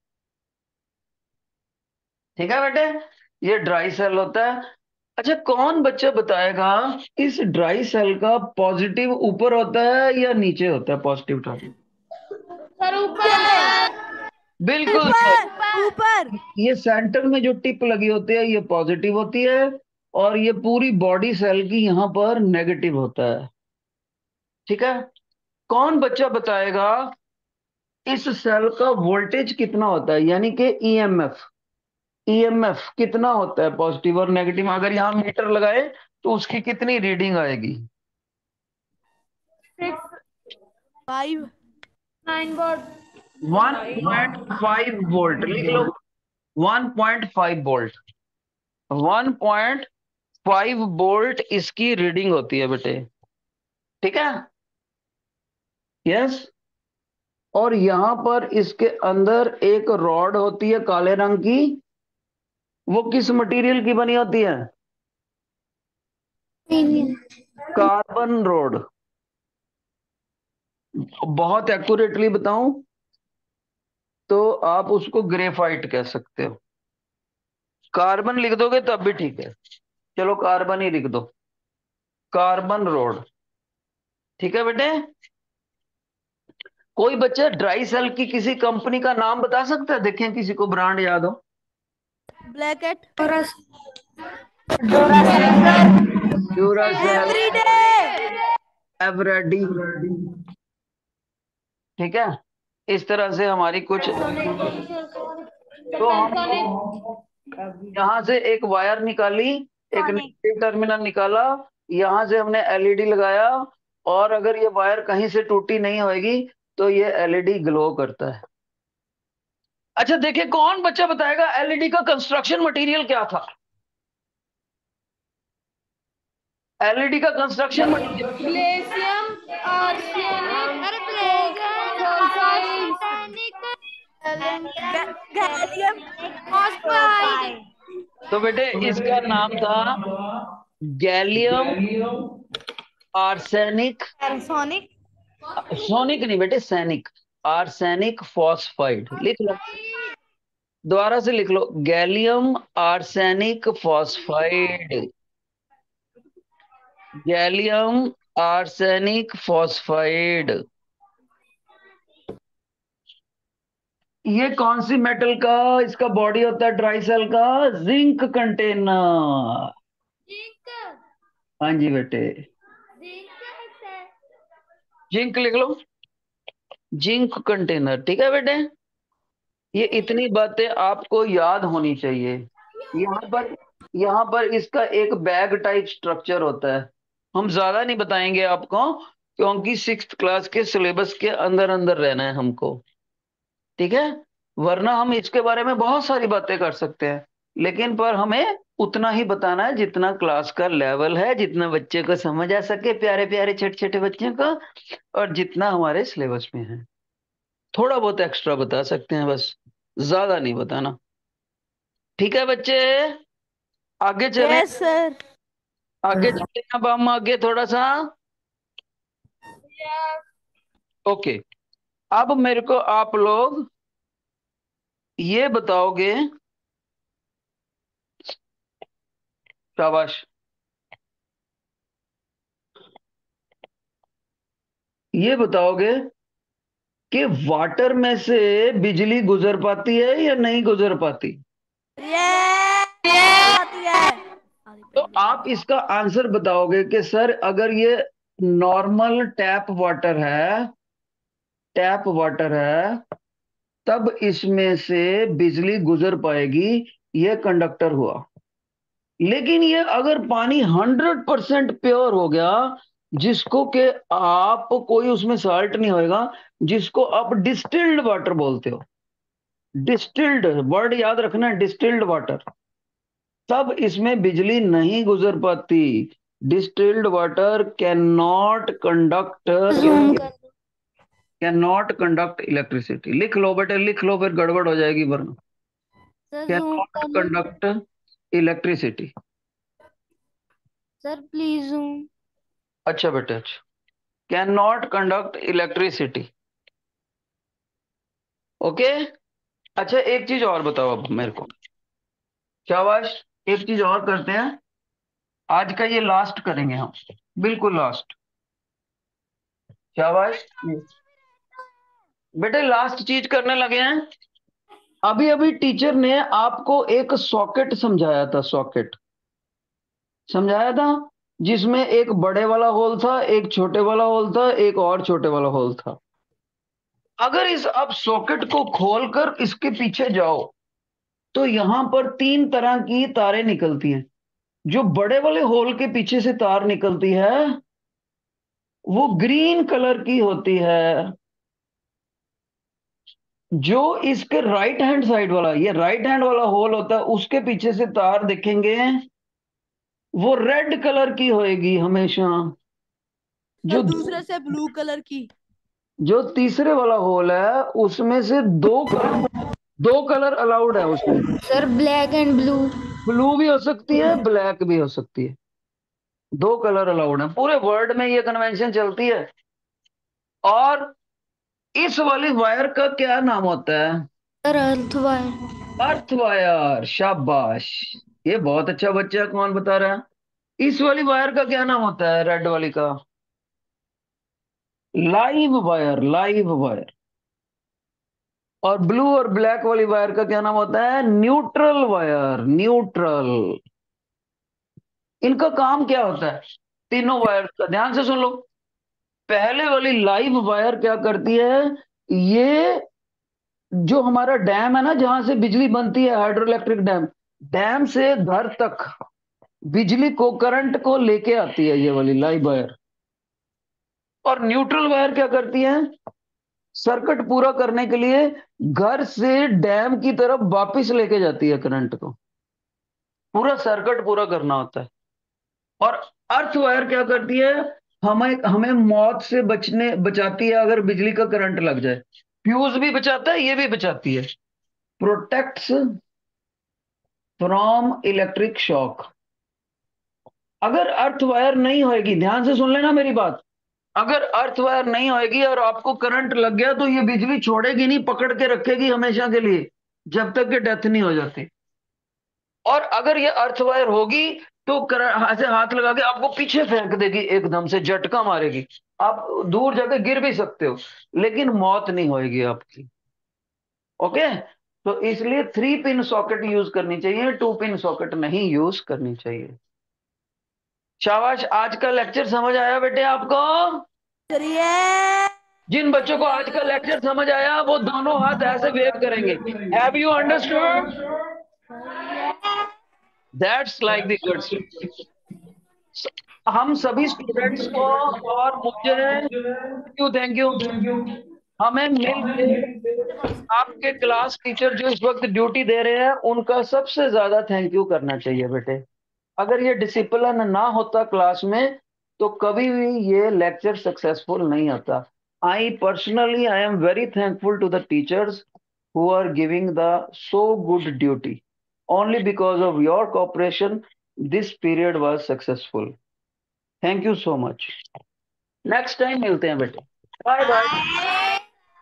Speaker 1: ठीक है बेटे, ये ड्राई सेल होता है। अच्छा, कौन बच्चा बताएगा इस ड्राई सेल का पॉजिटिव ऊपर होता है या नीचे होता है, पॉजिटिव चार्ज?
Speaker 3: सर
Speaker 2: ऊपर।
Speaker 3: ऊपर।
Speaker 1: बिल्कुल
Speaker 2: ऊपर।
Speaker 1: सही।
Speaker 2: ऊपर।
Speaker 1: ये सेंटर में जो टिप लगी होती है ये पॉजिटिव होती है, और ये पूरी बॉडी सेल की यहां पर नेगेटिव होता है। ठीक है। कौन बच्चा बताएगा इस सेल का वोल्टेज कितना होता है, यानी कि ईएमएफ, ईएमएफ कितना होता है पॉजिटिव और नेगेटिव, अगर यहाँ मीटर लगाए तो उसकी कितनी रीडिंग आएगी?
Speaker 3: Six
Speaker 2: five.
Speaker 3: Nine watt.
Speaker 1: One point five volt लिख लो। One point five volt, one point five volt इसकी रीडिंग होती है बेटे। ठीक है। यस। और यहां पर इसके अंदर एक रॉड होती है काले रंग की, वो किस मटेरियल की बनी होती है? Carbon road. बहुत एक्यूरेटली बताऊं तो आप उसको ग्रेफाइट कह सकते हो। कार्बन लिख दोगे तब भी ठीक है, चलो कार्बन ही लिख दो, कार्बन रोड। ठीक है बेटे। कोई बच्चा ड्राई सेल की किसी कंपनी का नाम बता सकता है? देखें किसी को ब्रांड याद हो।
Speaker 2: ब्लैकेट।
Speaker 1: Duracell,
Speaker 2: everyday.
Speaker 1: एवरेडी। ठीक है, इस तरह से हमारी कुछ। तो हमने यहाँ से एक वायर निकाली, एक नेगेटिव टर्मिनल निकाला, यहाँ से हमने एलईडी लगाया, और अगर ये वायर कहीं से टूटी नहीं होगी तो ये एलईडी ग्लो करता है। अच्छा देखिए, कौन बच्चा बताएगा एलईडी का कंस्ट्रक्शन मटेरियल क्या था? एलईडी का कंस्ट्रक्शन मटेरियल
Speaker 3: ग्लेशियम,
Speaker 2: गैलियम
Speaker 3: फॉस्फाइड।
Speaker 1: तो बेटे इसका नाम था गैलियम आर्सेनिक।
Speaker 2: सोनिक।
Speaker 1: सोनिक नहीं बेटे, सैनिक। आर्सेनिक फॉस्फाइड लिख लो, दोबारा से लिख लो, gallium arsenic phosphide. Gallium arsenic phosphide. ये कौन सी मेटल का इसका बॉडी होता है ड्राई सेल का? Zinc container. हाँ जी बेटे, जिंक लिख लो, जिंक कंटेनर। ठीक है बेटे, ये इतनी बातें आपको याद होनी चाहिए। यहाँ पर यहाँ पर इसका एक बैग टाइप स्ट्रक्चर होता है। हम ज्यादा नहीं बताएंगे आपको, क्योंकि सिक्स्थ क्लास के सिलेबस के अंदर अंदर रहना है हमको। ठीक है, वरना हम इसके बारे में बहुत सारी बातें कर सकते हैं, लेकिन पर हमें उतना ही बताना है जितना क्लास का लेवल है, जितना बच्चे को समझ आ सके, प्यारे प्यारे छोटे छोटे बच्चों को, और जितना हमारे सिलेबस में है। थोड़ा बहुत एक्स्ट्रा बता सकते हैं बस, ज्यादा नहीं बताना। ठीक है बच्चे, आगे चलें।
Speaker 2: Yes sir.
Speaker 1: आगे चलें, अब हम आगे थोड़ा सा। ओके, अब मेरे को आप लोग ये बताओगे, शाबाश, ये बताओगे कि वाटर में से बिजली गुजर पाती है या नहीं गुजर पाती?
Speaker 2: ये आती है।
Speaker 1: तो आप इसका आंसर बताओगे कि सर अगर ये नॉर्मल टैप वाटर है, टैप वाटर है, तब इसमें से बिजली गुजर पाएगी, ये कंडक्टर हुआ। लेकिन ये अगर पानी हंड्रेड परसेंट प्योर हो गया, जिसको कि आप कोई उसमें साल्ट नहीं होएगा, जिसको आप डिस्टिल्ड वाटर बोलते हो, डिस्टिल्ड वर्ड याद रखना, डिस्टिल्ड वाटर, तब इसमें बिजली नहीं गुजर पाती। Distilled water can not conduct, can not conduct electricity. लिख लो बेटे, लिख लो, फिर गड़बड़ हो जाएगी वरना। Can not conduct electricity.
Speaker 3: Sir please.
Speaker 1: अच्छा बेटे, अच्छा, can not conduct electricity. Okay. अच्छा एक चीज और बताओ अब मेरे को, शाबाश, एक चीज और करते हैं, आज का ये लास्ट करेंगे हम, बिल्कुल लास्ट। शाबाश बेटे, लास्ट चीज करने लगे हैं। अभी अभी टीचर ने आपको एक सॉकेट समझाया था, सॉकेट समझाया था, जिसमें एक बड़े वाला होल था, एक छोटे वाला होल था, एक और छोटे वाला होल था। अगर इस आप सॉकेट को खोलकर इसके पीछे जाओ, तो यहां पर तीन तरह की तारें निकलती हैं। जो बड़े वाले होल के पीछे से तार निकलती है, वो ग्रीन कलर की होती है। जो इसके राइट हैंड साइड वाला, ये राइट हैंड वाला होल होता है, उसके पीछे से तार देखेंगे, वो रेड कलर की होएगी हमेशा।
Speaker 2: सर
Speaker 1: जो
Speaker 2: दूसरे से ब्लू कलर की।
Speaker 1: जो तीसरे वाला होल है, उसमें से दो कलर, दो कलर अलाउड है उसमें।
Speaker 3: Sir black and blue.
Speaker 1: Blue भी हो सकती है, ब्लैक भी हो सकती है, दो कलर अलाउड है। पूरे वर्ल्ड में ये कन्वेंशन चलती है। और इस वाली वायर का क्या नाम होता है?
Speaker 3: Sir earth wire.
Speaker 1: Earth wire. शाबाश, ये बहुत अच्छा बच्चा है। कौन बता रहा है? इस वाली वायर का क्या नाम होता है, रेड वाली का? Live wire, live wire. और ब्लू और ब्लैक वाली वायर का क्या नाम होता है? Neutral wire, neutral. इनका काम क्या होता है तीनों वायर का? ध्यान से सुन लो। पहले वाली लाइव वायर क्या करती है? ये जो हमारा डैम है ना, जहां से बिजली बनती है, हाइड्रो इलेक्ट्रिक डैम, डैम से घर तक बिजली को, करंट को लेके आती है ये वाली लाइव वायर। और न्यूट्रल वायर क्या करती है? सर्किट पूरा करने के लिए घर से डैम की तरफ वापस लेके जाती है करंट को। पूरा सर्किट पूरा करना होता है। और अर्थ वायर क्या करती है? हमें हमें मौत से बचने बचाती है अगर बिजली का करंट लग जाए। फ्यूज भी बचाता है, ये भी बचाती है। Protects from electric shock. अगर अर्थ वायर नहीं होएगी, ध्यान से सुन लेना मेरी बात, अगर अर्थ वायर नहीं होएगी और आपको करंट लग गया तो ये बिजली छोड़ेगी नहीं, पकड़ के रखेगी हमेशा के लिए, जब तक कि डेथ नहीं हो जाती। और अगर ये अर्थ वायर होगी तो करंट ऐसे हाथ लगा के आपको पीछे फेंक देगी, एकदम से झटका मारेगी। आप दूर जाके गिर भी सकते हो, लेकिन मौत नहीं होएगी आपकी। ओके। तो इसलिए थ्री पिन सॉकेट यूज करनी चाहिए, टू पिन सॉकेट नहीं यूज करनी चाहिए। शाबाश, आज का लेक्चर समझ आया बेटे आपको?
Speaker 2: करिए।
Speaker 1: जिन बच्चों को आज का लेक्चर समझ आया वो दोनों हाथ ऐसे वेव करेंगे। Have you understood? That's like the good. हम सभी स्टूडेंट्स को और मुझे, थैंक यू, थैंक यू, हमें मिल के आपके क्लास टीचर जो इस वक्त ड्यूटी दे रहे हैं उनका सबसे ज्यादा थैंक यू करना चाहिए बेटे। अगर ये डिसिप्लिन ना होता क्लास में तो कभी भी ये लेक्चर सक्सेसफुल नहीं होता। I personally I am very thankful to the teachers who are giving the so good duty. Only because of your cooperation this period was successful. Thank you so much. Next time मिलते हैं बेटे। Bye bye.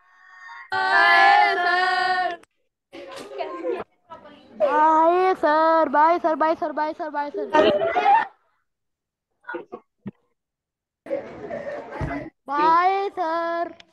Speaker 2: Bye sir, bye sir, bye sir, bye sir, bye sir, bye sir.